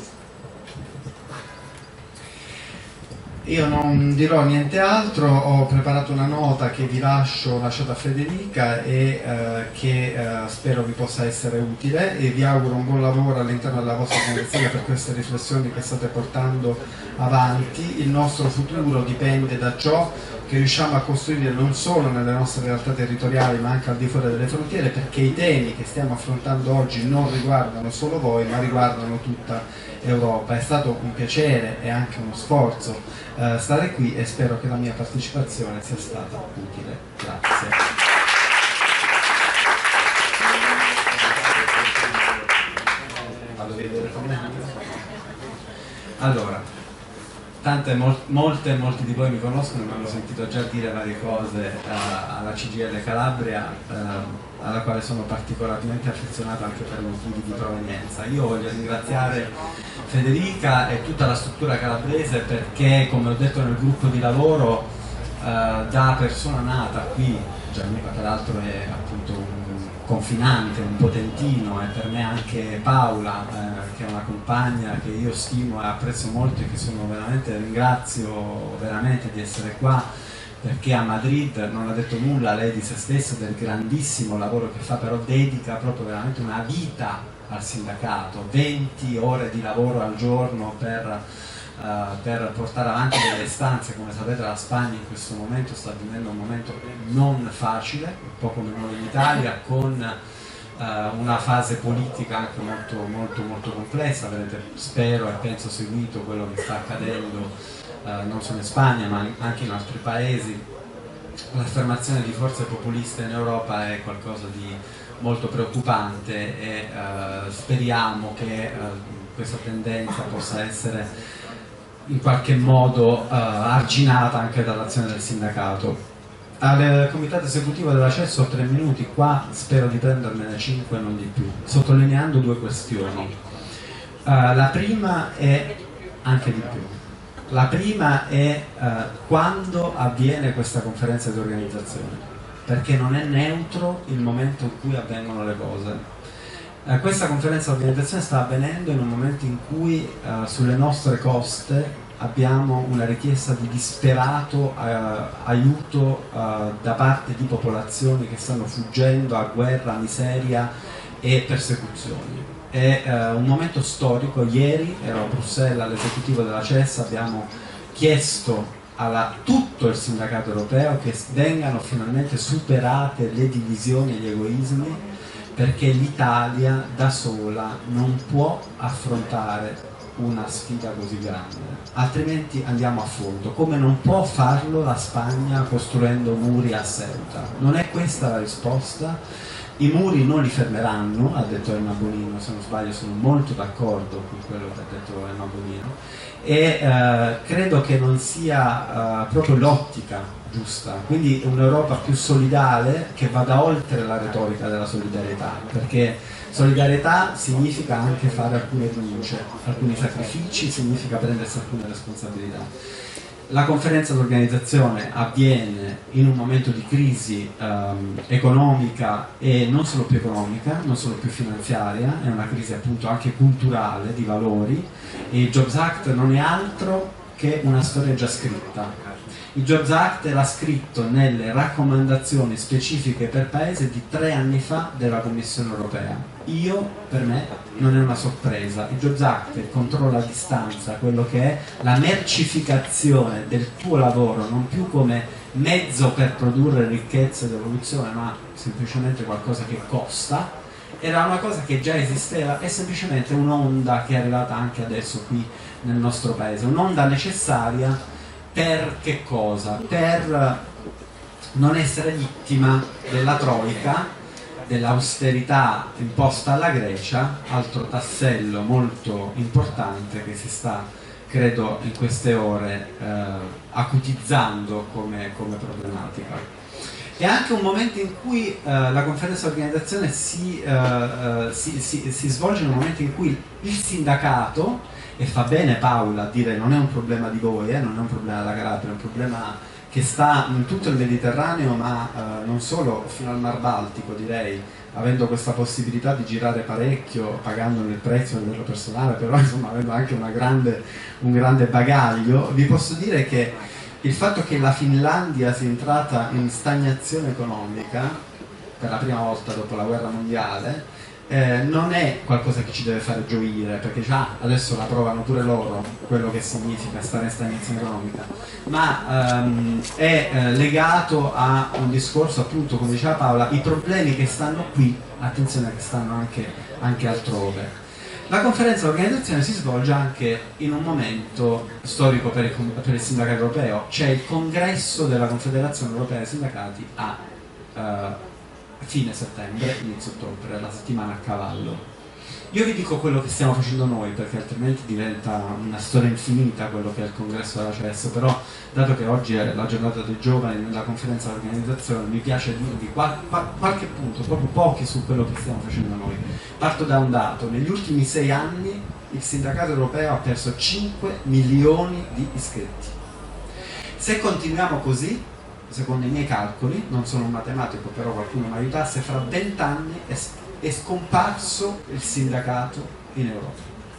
Io non dirò niente altro, ho preparato una nota che vi lascio, lasciata a Federica e eh, che eh, spero vi possa essere utile, e vi auguro un buon lavoro all'interno della vostra organizzazione per queste riflessioni che state portando avanti. Il nostro futuro dipende da ciò che riusciamo a costruire non solo nelle nostre realtà territoriali ma anche al di fuori delle frontiere, perché i temi che stiamo affrontando oggi non riguardano solo voi ma riguardano tutta Europa. È stato un piacere e anche uno sforzo eh, stare qui e spero che la mia partecipazione sia stata utile. Grazie. Vado a vedere come. Allora, tante, mol, molte, molti di voi mi conoscono, mi hanno sentito già dire varie cose uh, alla C G I L Calabria, uh, alla quale sono particolarmente affezionato anche per motivi di provenienza. Io voglio ringraziare Federica e tutta la struttura calabrese perché, come ho detto nel gruppo di lavoro, uh, da persona nata qui, Gianluca peraltro è appunto un confinante, un potentino, e per me anche Paola, eh, che è una compagna che io stimo e apprezzo molto e che sono veramente, ringrazio veramente di essere qua, perché a Madrid non ha detto nulla lei di se stessa, del grandissimo lavoro che fa, però dedica proprio veramente una vita al sindacato, venti ore di lavoro al giorno per Uh, per portare avanti delle istanze. Come sapete, la Spagna in questo momento sta vivendo un momento non facile, un po' come noi in Italia, con uh, una fase politica anche molto molto molto complessa. Avrete, spero e penso, seguito quello che sta accadendo uh, non solo in Spagna ma anche in altri paesi. L'affermazione di forze populiste in Europa è qualcosa di molto preoccupante e uh, speriamo che uh, questa tendenza possa essere in qualche modo uh, arginata anche dall'azione del sindacato. Al comitato esecutivo della C E S ho tre minuti, qua spero di prendermene cinque, non di più, sottolineando due questioni. Uh, la prima è, anche di più, la prima è uh, quando avviene questa conferenza di organizzazione, perché non è neutro il momento in cui avvengono le cose. Uh, questa conferenza di organizzazione sta avvenendo in un momento in cui uh, sulle nostre coste abbiamo una richiesta di disperato uh, aiuto uh, da parte di popolazioni che stanno fuggendo a guerra, miseria e persecuzioni. È uh, un momento storico. Ieri ero a Bruxelles all'esecutivo della C E S, abbiamo chiesto a tutto il sindacato europeo che vengano finalmente superate le divisioni e gli egoismi, perché l'Italia da sola non può affrontare una sfida così grande, altrimenti andiamo a fondo, come non può farlo la Spagna costruendo muri a Ceuta. Non è questa la risposta. I muri non li fermeranno, ha detto Emma Bonino, se non sbaglio sono molto d'accordo con quello che ha detto Emma Bonino, e eh, credo che non sia eh, proprio l'ottica giusta, quindi un'Europa più solidale che vada oltre la retorica della solidarietà, perché solidarietà significa anche fare alcune rinunce, alcuni sacrifici, significa prendersi alcune responsabilità. La conferenza d'organizzazione avviene in un momento di crisi ehm, economica, e non solo più economica, non solo più finanziaria, è una crisi appunto anche culturale, di valori, e il Jobs Act non è altro che una storia già scritta. Il Jobs Act l'ha scritto nelle raccomandazioni specifiche per paese di tre anni fa della Commissione europea. Io, per me, non è una sorpresa. Il Jobs Act controlla a distanza quello che è la mercificazione del tuo lavoro, non più come mezzo per produrre ricchezza ed evoluzione, ma semplicemente qualcosa che costa, era una cosa che già esisteva, è semplicemente un'onda che è arrivata anche adesso qui nel nostro paese, un'onda necessaria per che cosa? Per non essere vittima della troica, dell'austerità imposta alla Grecia, altro tassello molto importante che si sta, credo, in queste ore eh, acutizzando come, come problematica. È anche un momento in cui eh, la conferenza di organizzazione si, eh, si, si, si svolge in un momento in cui il sindacato, e fa bene Paola a dire non è un problema di voi, eh, non è un problema della Calabria, è un problema che sta in tutto il Mediterraneo, ma eh, non solo, fino al Mar Baltico, direi, avendo questa possibilità di girare parecchio, pagandone il prezzo a livello personale, però insomma avendo anche una grande, un grande bagaglio. Vi posso dire che il fatto che la Finlandia sia entrata in stagnazione economica per la prima volta dopo la guerra mondiale eh, non è qualcosa che ci deve fare gioire, perché già adesso la provano pure loro quello che significa stare in stagnazione economica, ma ehm, è eh, legato a un discorso, appunto, come diceva Paola, i problemi che stanno qui, attenzione, che stanno anche, anche altrove. La conferenza d'organizzazione si svolge anche in un momento storico per il, per il sindacato europeo. C'è il congresso della Confederazione Europea dei Sindacati a uh, fine settembre, inizio ottobre, la settimana a cavallo. Io vi dico quello che stiamo facendo noi, perché altrimenti diventa una storia infinita quello che è il congresso della C E S, però dato che oggi è la giornata dei giovani nella conferenza d'organizzazione mi piace dirvi qual, qual, qualche punto, proprio pochi, su quello che stiamo facendo noi. Parto da un dato: negli ultimi sei anni il sindacato europeo ha perso cinque milioni di iscritti. Se continuiamo così, secondo i miei calcoli, non sono un matematico, però qualcuno mi aiutasse, fra vent'anni è è scomparso il sindacato in Europa.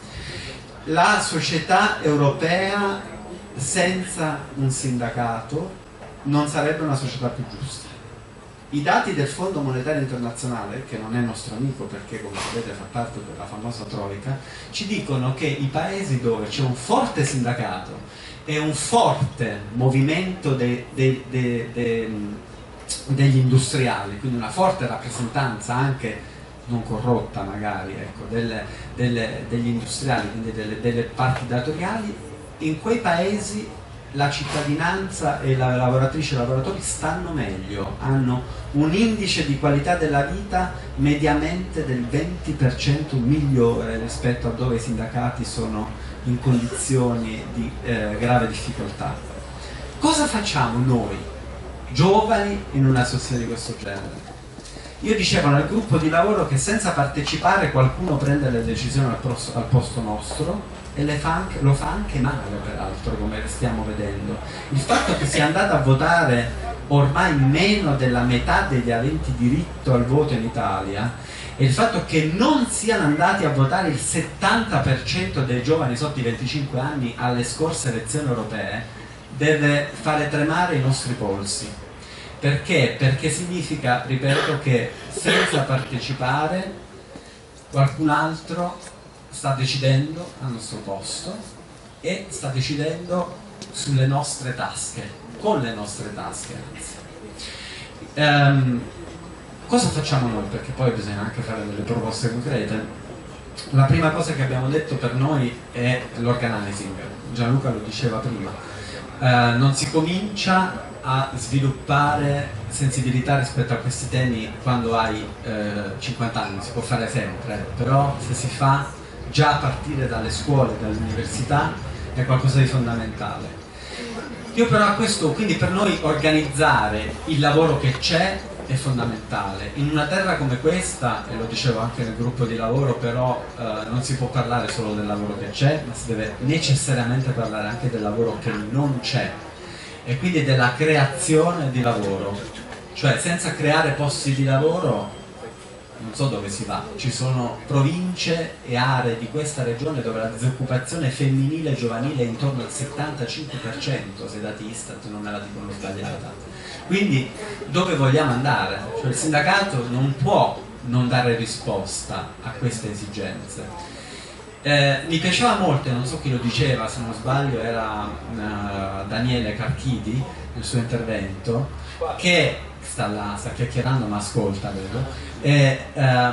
La società europea senza un sindacato non sarebbe una società più giusta. I dati del Fondo Monetario Internazionale, che non è nostro amico perché, come sapete, fa parte della famosa Troica, ci dicono che i paesi dove c'è un forte sindacato e un forte movimento de, de, de, de, degli industriali, quindi una forte rappresentanza anche non corrotta magari, ecco, delle, delle, degli industriali, quindi delle, delle parti datoriali, in quei paesi la cittadinanza e le lavoratrici e i lavoratori stanno meglio, hanno un indice di qualità della vita mediamente del venti per cento migliore rispetto a dove i sindacati sono in condizioni di eh, grave difficoltà. Cosa facciamo noi, giovani, in una situazione di questo genere? Io dicevo nel gruppo di lavoro che senza partecipare qualcuno prende le decisioni al, posto, al posto nostro e le fa anche, lo fa anche male, peraltro, come stiamo vedendo. Il fatto che sia andata a votare ormai meno della metà degli aventi diritto al voto in Italia e il fatto che non siano andati a votare il settanta per cento dei giovani sotto i venticinque anni alle scorse elezioni europee deve fare tremare i nostri polsi. Perché? Perché significa, ripeto, che senza partecipare qualcun altro sta decidendo al nostro posto e sta decidendo sulle nostre tasche, con le nostre tasche anzi. Um, cosa facciamo noi? Perché poi bisogna anche fare delle proposte concrete. La prima cosa che abbiamo detto per noi è l'organizing. Gianluca lo diceva prima. Uh, non si comincia a sviluppare sensibilità rispetto a questi temi quando hai eh, cinquanta anni, si può fare sempre, però se si fa già a partire dalle scuole, dalle università, è qualcosa di fondamentale. Io però a questo, quindi per noi organizzare il lavoro che c'è è fondamentale. In una terra come questa, e lo dicevo anche nel gruppo di lavoro, però eh, non si può parlare solo del lavoro che c'è, ma si deve necessariamente parlare anche del lavoro che non c'è, e quindi della creazione di lavoro. Cioè, senza creare posti di lavoro non so dove si va. Ci sono province e aree di questa regione dove la disoccupazione femminile e giovanile è intorno al settantacinque per cento, se i dati Istat non me la dicono sbagliata. Quindi dove vogliamo andare? Cioè, il sindacato non può non dare risposta a queste esigenze. Eh, mi piaceva molto, non so chi lo diceva, se non sbaglio era uh, Daniele Carchidi nel suo intervento, che sta là, sta chiacchierando ma ascolta, vedo, e, uh,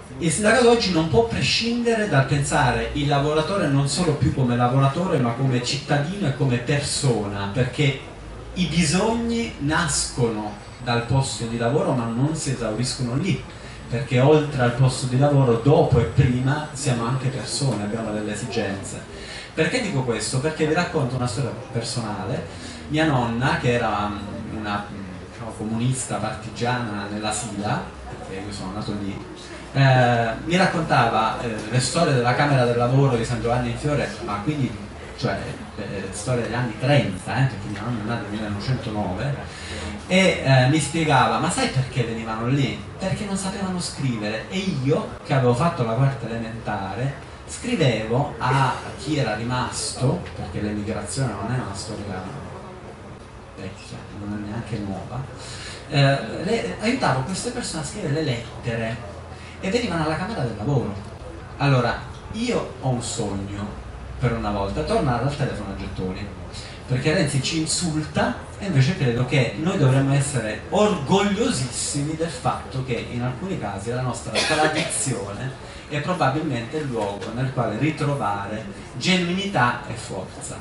il sindacato oggi non può prescindere dal pensare il lavoratore non solo più come lavoratore ma come cittadino e come persona, perché i bisogni nascono dal posto di lavoro ma non si esauriscono lì, perché oltre al posto di lavoro, dopo e prima, siamo anche persone, abbiamo delle esigenze. Perché dico questo? Perché vi racconto una storia personale. Mia nonna, che era una, diciamo, comunista partigiana nella Sila, perché io sono nato lì, eh, mi raccontava eh, le storie della Camera del Lavoro di San Giovanni in Fiore, ma quindi, cioè, eh, storia degli anni trenta, eh, perché mia nonna è nata nel millenovecentonove, e eh, mi spiegava, ma sai perché venivano lì? Perché non sapevano scrivere, e io, che avevo fatto la quarta elementare, scrivevo a chi era rimasto, perché l'emigrazione non è una storia vecchia, non è neanche nuova, eh, le, aiutavo queste persone a scrivere le lettere e venivano alla Camera del Lavoro. Allora, io ho un sogno per una volta, tornare al telefono a gettoni, perché Renzi ci insulta e invece credo che noi dovremmo essere orgogliosissimi del fatto che in alcuni casi la nostra tradizione è probabilmente il luogo nel quale ritrovare genuinità e forza.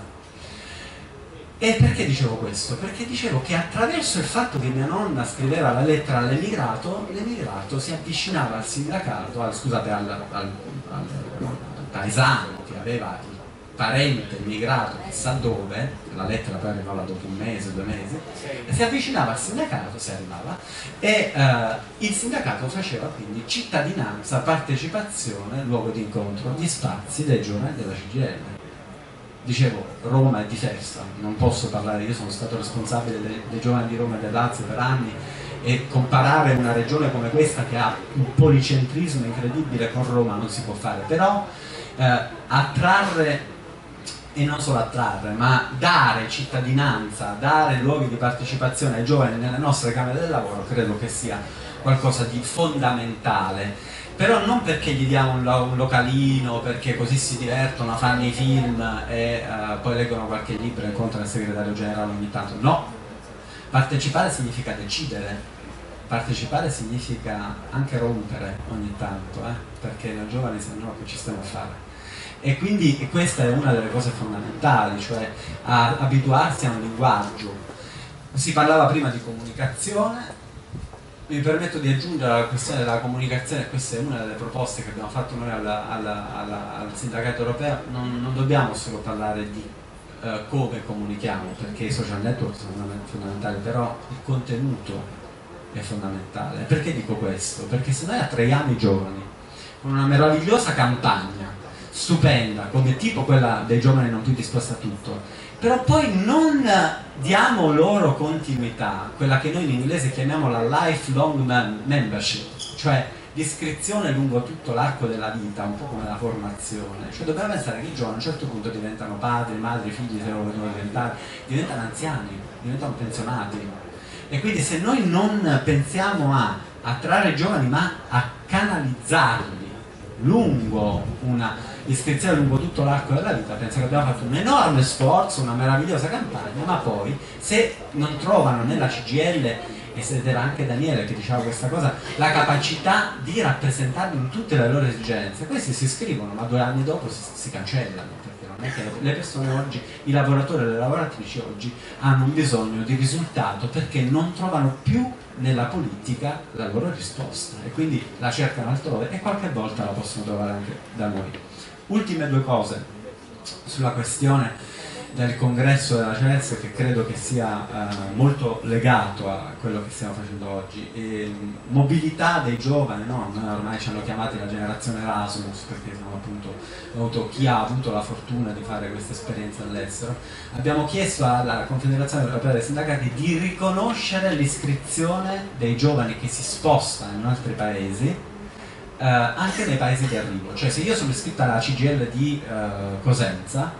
E perché dicevo questo? Perché dicevo che attraverso il fatto che mia nonna scriveva la lettera all'emigrato, l'emigrato si avvicinava al sindacato, al, scusate, al, al, al, al paesano che aveva il parente immigrato chissà dove, la lettera poi arrivava dopo un mese, due mesi, e si avvicinava al sindacato, si arrivava, e eh, il sindacato faceva quindi cittadinanza, partecipazione, luogo di incontro, gli spazi dei giovani della C G I L. Dicevo, Roma è diversa, non posso parlare, io sono stato responsabile dei, dei giovani di Roma e del Lazio per anni, e comparare una regione come questa che ha un policentrismo incredibile con Roma non si può fare, però eh, attrarre, e non solo attrarre, ma dare cittadinanza, dare luoghi di partecipazione ai giovani nelle nostre camere del lavoro credo che sia qualcosa di fondamentale, però non perché gli diamo un, lo un localino, perché così si divertono, fanno i film e uh, poi leggono qualche libro e incontrano il segretario generale ogni tanto, no, partecipare significa decidere, partecipare significa anche rompere ogni tanto, eh? Perché noi giovani se no che ci stiamo a fare. E quindi questa è una delle cose fondamentali, cioè a abituarsi a un linguaggio. Si parlava prima di comunicazione, mi permetto di aggiungere la questione della comunicazione, questa è una delle proposte che abbiamo fatto noi alla, alla, alla, al sindacato europeo, non, non dobbiamo solo parlare di uh, come comunichiamo, perché i social network sono fondamentali, però il contenuto è fondamentale. Perché dico questo? Perché se noi attraiamo i giovani con una meravigliosa campagna stupenda, come tipo quella dei giovani non più disposti a tutto, però poi non diamo loro continuità, quella che noi in inglese chiamiamo la lifelong membership, cioè l'iscrizione lungo tutto l'arco della vita, un po' come la formazione, cioè dobbiamo pensare che i giovani a un certo punto diventano padri, madri, figli, se lo vogliono diventare, diventano anziani, diventano pensionati, e quindi se noi non pensiamo a attrarre i giovani ma a canalizzarli lungo una iscrizione lungo tutto l'arco della vita, penso che abbiamo fatto un enorme sforzo, una meravigliosa campagna, ma poi se non trovano nella C G I L, ed era anche Daniele che diceva questa cosa, la capacità di rappresentarli in tutte le loro esigenze, questi si iscrivono ma due anni dopo si, si cancellano, perché non è che le persone oggi, i lavoratori e le lavoratrici oggi hanno un bisogno di risultato perché non trovano più nella politica la loro risposta e quindi la cercano altrove e qualche volta la possono trovare anche da noi. Ultime due cose sulla questione del congresso della C E S, che credo che sia eh, molto legato a quello che stiamo facendo oggi. E, mobilità dei giovani, no? Noi ormai ci hanno chiamati la generazione Erasmus perché siamo appunto avuto, chi ha avuto la fortuna di fare questa esperienza all'estero. Abbiamo chiesto alla Confederazione Europea dei Sindacati di riconoscere l'iscrizione dei giovani che si spostano in altri paesi, Uh, anche nei paesi di arrivo, cioè se io sono iscritta alla C G I L di uh, Cosenza,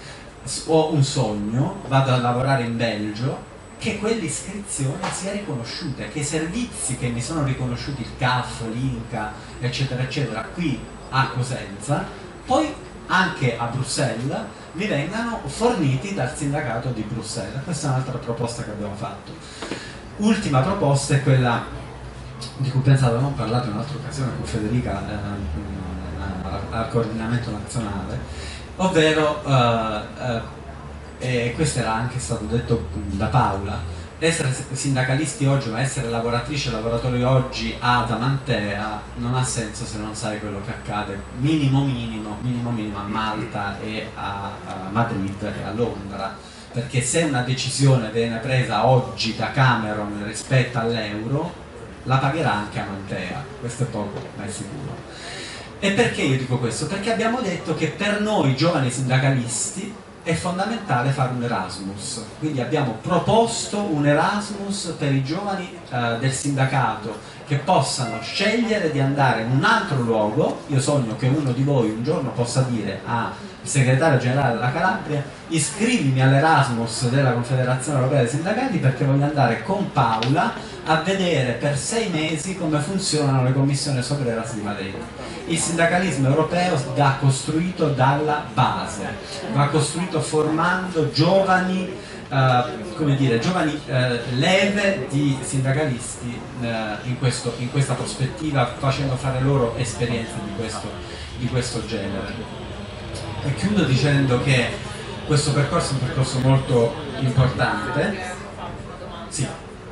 ho un sogno, vado a lavorare in Belgio, che quell'iscrizione sia riconosciuta, che i servizi che mi sono riconosciuti, il C A F, l'Inca, eccetera, eccetera, qui a Cosenza, poi anche a Bruxelles mi vengano forniti dal sindacato di Bruxelles. Questa è un'altra proposta che abbiamo fatto. Ultima proposta è quella di cui pensavo avevamo parlato in un'altra occasione con Federica eh, al coordinamento nazionale, ovvero, eh, eh, e questo era anche stato detto da Paola, essere sindacalisti oggi, ma essere lavoratrici e lavoratori oggi ad Amantea non ha senso se non sai quello che accade minimo minimo, minimo minimo a Malta e a, a Madrid e a Londra, perché se una decisione viene presa oggi da Cameron rispetto all'euro, la pagherà anche Amantea, questo è poco ma è sicuro. E perché io dico questo? Perché abbiamo detto che per noi giovani sindacalisti è fondamentale fare un Erasmus, quindi abbiamo proposto un Erasmus per i giovani eh, del sindacato che possano scegliere di andare in un altro luogo. Io sogno che uno di voi un giorno possa dire al segretario generale della Calabria: iscrivimi all'Erasmus della Confederazione Europea dei Sindacati perché voglio andare con Paola a vedere per sei mesi come funzionano le commissioni Obreras di Madrid. Il sindacalismo europeo va costruito dalla base, va costruito formando giovani, eh, come dire, giovani eh, leve di sindacalisti eh, in, questo, in questa prospettiva, facendo fare loro esperienze di questo, di questo genere. E chiudo dicendo che questo percorso è un percorso molto importante. Sì.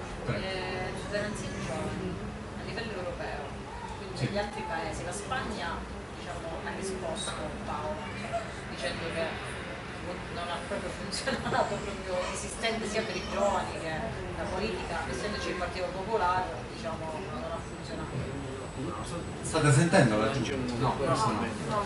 Negli altri paesi, la Spagna diciamo, ha risposto Paola dicendo che non ha proprio funzionato, proprio esistente sia per i giovani che la politica, essendoci il Partito Popolare, diciamo, non ha funzionato. State sentendo la giù? No, no, no.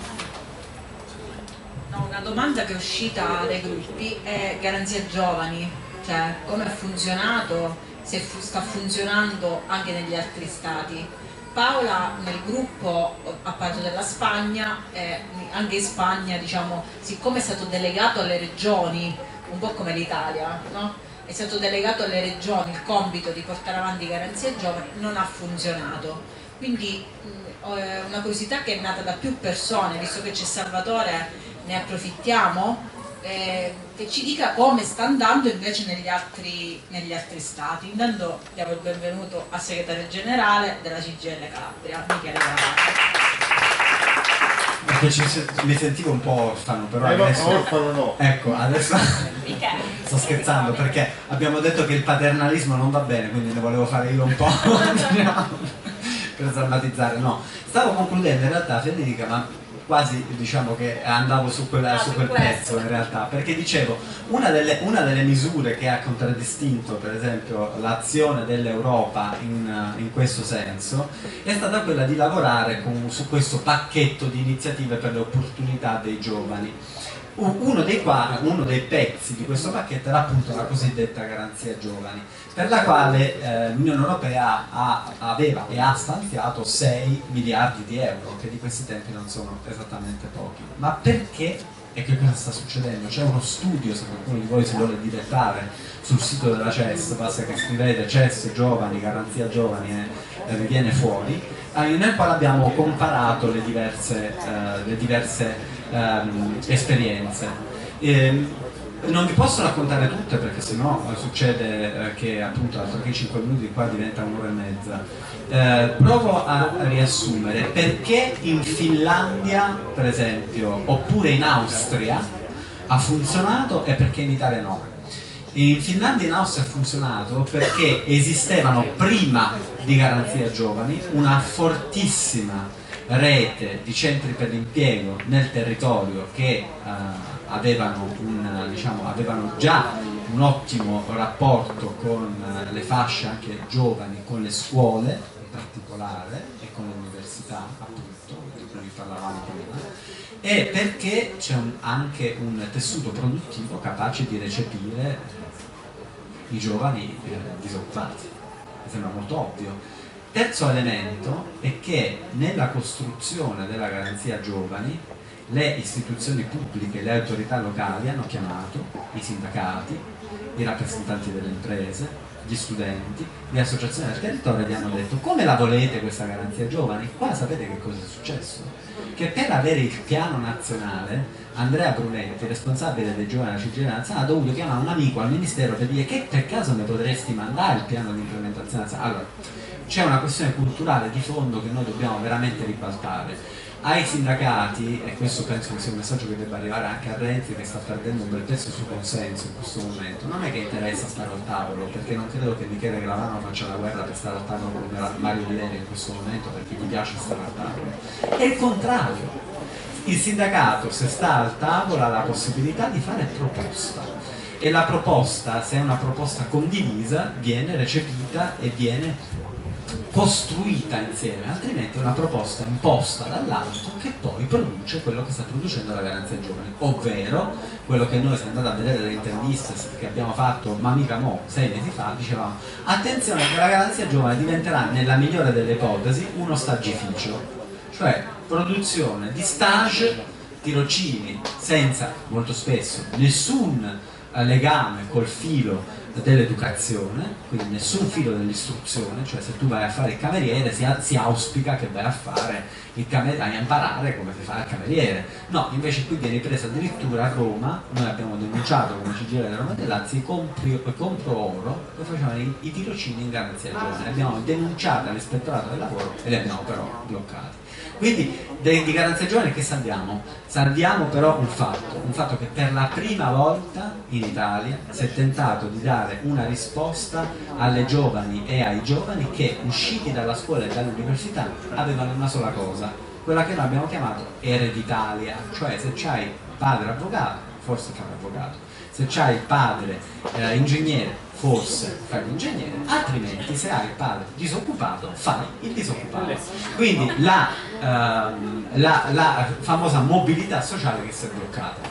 No, una domanda che è uscita dai gruppi è Garanzia Giovani, cioè come ha funzionato, se fu, sta funzionando anche negli altri stati. Paola nel gruppo ha parlato della Spagna, eh, anche in Spagna diciamo, siccome è stato delegato alle regioni, un po' come l'Italia, no? È stato delegato alle regioni il compito di portare avanti Garanzia Giovani, non ha funzionato. Quindi mh, una curiosità che è nata da più persone, visto che c'è Salvatore, ne approfittiamo, eh, che ci dica come sta andando invece negli altri, negli altri stati. Intanto diamo il benvenuto al segretario generale della C G I L Calabria, Michele Garavaglia. Perché ci, mi sentivo un po' orfano, però eh, adesso, orfano no. Ecco, adesso sto scherzando perché abbiamo detto che il paternalismo non va bene, quindi ne volevo fare io un po' per drammatizzare. No, stavo concludendo in realtà, Federica, ma quasi diciamo che andavo su, quella, su quel pezzo in realtà, perché dicevo una delle, una delle misure che ha contraddistinto per esempio l'azione dell'Europa in, in questo senso è stata quella di lavorare con, su questo pacchetto di iniziative per le opportunità dei giovani. Uno dei, qua, uno dei pezzi di questo pacchetto era appunto la cosiddetta Garanzia Giovani, per la quale eh, l'Unione Europea ha, aveva e ha stanziato sei miliardi di euro, che di questi tempi non sono esattamente pochi. Ma perché e che cosa sta succedendo? C'è uno studio, se qualcuno di voi si vuole dilettare, sul sito della C E S, basta che scrivete C E S Giovani, Garanzia Giovani e vi viene fuori, nel quale abbiamo comparato le diverse, eh, le diverse Um, esperienze. E, non vi posso raccontare tutte perché sennò succede eh, che appunto altro che cinque minuti qua diventa un'ora e mezza. Eh, provo a riassumere perché in Finlandia per esempio oppure in Austria ha funzionato e perché in Italia no. In Finlandia e in Austria ha funzionato perché esistevano prima di Garanzia Giovani una fortissima rete di centri per l'impiego nel territorio che uh, avevano, un, diciamo, avevano già un ottimo rapporto con uh, le fasce anche giovani, con le scuole in particolare e con le università appunto, di cui parlavamo prima, e perché c'è un, anche un tessuto produttivo capace di recepire i giovani eh, disoccupati. Mi sembra molto ovvio. Terzo elemento è che nella costruzione della Garanzia Giovani le istituzioni pubbliche, le autorità locali hanno chiamato i sindacati, i rappresentanti delle imprese, gli studenti, le associazioni del territorio e gli hanno detto: come la volete questa Garanzia Giovani? Qua sapete che cosa è successo? Che per avere il piano nazionale Andrea Brunetti, responsabile dei giovani della C G I L nazionale, ha dovuto chiamare un amico al ministero per dire che per caso mi potresti mandare il piano di implementazione nazionale. Allora, c'è una questione culturale di fondo che noi dobbiamo veramente ribaltare. Ai sindacati, e questo penso che sia un messaggio che debba arrivare anche a Renzi, che sta perdendo un bel pezzo sul consenso in questo momento, non è che interessa stare al tavolo, perché non credo che Michele Gravano faccia la guerra per stare al tavolo con Mario Liveri in questo momento perché gli piace stare al tavolo. È il contrario. Il sindacato, se sta al tavolo, ha la possibilità di fare proposta, e la proposta, se è una proposta condivisa, viene recepita e viene costruita insieme, altrimenti è una proposta imposta dall'alto che poi produce quello che sta producendo la Garanzia Giovani, ovvero quello che noi, se andate a vedere le interviste che abbiamo fatto, ma mica mo, sei mesi fa, dicevamo attenzione che la Garanzia Giovani diventerà, nella migliore delle ipotesi, uno stagificio, cioè produzione di stage, tirocini, senza molto spesso nessun legame col filo dell'educazione, quindi nessun filo dell'istruzione, cioè se tu vai a fare il cameriere si, si auspica che vai a fare il cameriere, a imparare come si fa il cameriere. No, invece qui viene presa addirittura a Roma, noi abbiamo denunciato come C G I L di Roma del Lazio, compri, compro oro che facevano i, i tirocini in Garanzia Giovani, li abbiamo denunciati all'ispettorato del lavoro e li abbiamo però bloccati. Quindi di Garanzia Giovani che salviamo? Salviamo però un fatto, un fatto che per la prima volta in Italia si è tentato di dare una risposta alle giovani e ai giovani che usciti dalla scuola e dall'università avevano una sola cosa, quella che noi abbiamo chiamato ereditalia, cioè se c'hai padre avvocato, forse fai l'avvocato, se c'hai padre eh, ingegnere, forse fai l'ingegnere, altrimenti se hai il padre disoccupato fai il disoccupato. Quindi la, ehm, la, la famosa mobilità sociale che si è bloccata.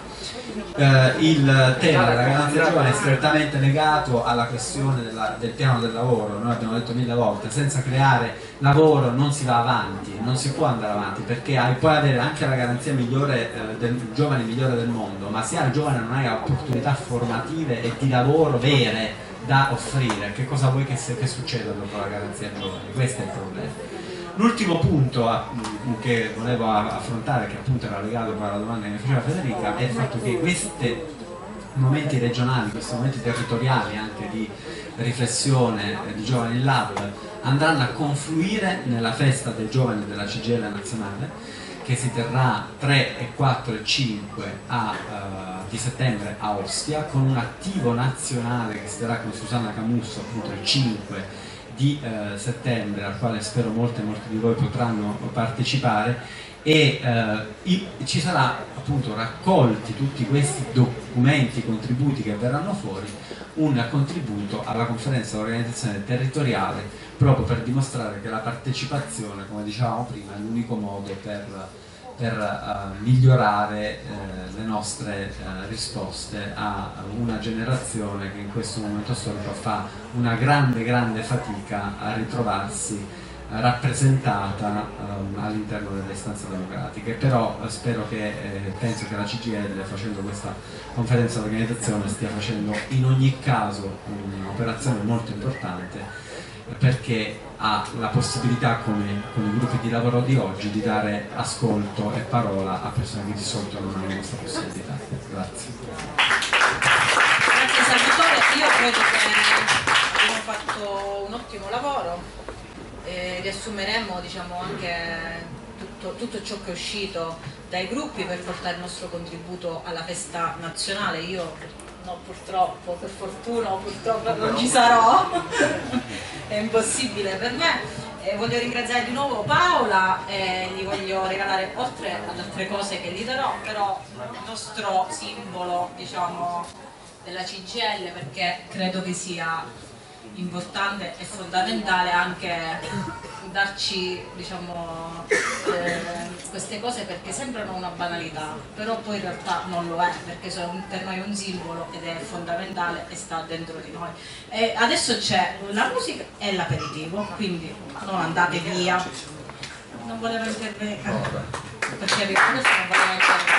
Eh, il tema della Garanzia Giovane è strettamente legato alla questione della, del piano del lavoro. Noi abbiamo detto mille volte, senza creare lavoro non si va avanti, non si può andare avanti, perché hai, puoi avere anche la garanzia migliore eh, del giovane migliore del mondo, ma se al giovane non hai opportunità formative e di lavoro vere da offrire, che cosa vuoi che, se, che succeda dopo la garanzia giovani? Questo è il problema. L'ultimo punto a, che volevo affrontare, che appunto era legato alla domanda che mi faceva Federica, è il fatto che questi momenti regionali, questi momenti territoriali anche di riflessione di Giovani in Lab andranno a confluire nella festa dei giovani della C G I L nazionale, che si terrà tre, quattro e cinque a, uh, di settembre a Ostia, con un attivo nazionale che si terrà con Susanna Camusso appunto il cinque di uh, settembre, al quale spero molte molti di voi potranno partecipare, e uh, i, ci sarà appunto raccolti tutti questi documenti, contributi che verranno fuori, un contributo alla conferenza dell'organizzazione territoriale, proprio per dimostrare che la partecipazione, come dicevamo prima, è l'unico modo per, per uh, migliorare uh, le nostre uh, risposte a una generazione che in questo momento storico fa una grande grande fatica a ritrovarsi rappresentata um, all'interno delle istanze democratiche. Però eh, spero che, eh, penso che la C G I L, facendo questa conferenza d'organizzazione, stia facendo in ogni caso un'operazione molto importante, perché ha la possibilità, come con i gruppi di lavoro di oggi, di dare ascolto e parola a persone che di solito non hanno questa possibilità. Grazie. Grazie Salvatore, io credo che abbiamo fatto un ottimo lavoro. Eh, riassumeremo diciamo, anche tutto, tutto ciò che è uscito dai gruppi per portare il nostro contributo alla festa nazionale. Io no, purtroppo, per fortuna o purtroppo non ci sarò, è impossibile per me. Eh, voglio ringraziare di nuovo Paola e gli voglio regalare, oltre ad altre cose che gli darò, però il nostro simbolo diciamo, della C G I L, perché credo che sia importante e fondamentale anche darci diciamo, eh, queste cose, perché sembrano una banalità, però poi in realtà non lo è, perché sono per noi un simbolo ed è fondamentale e sta dentro di noi. E adesso c'è la musica e l'aperitivo, quindi non andate via. Non volevo intervenire perché adesso non volevo intervenire.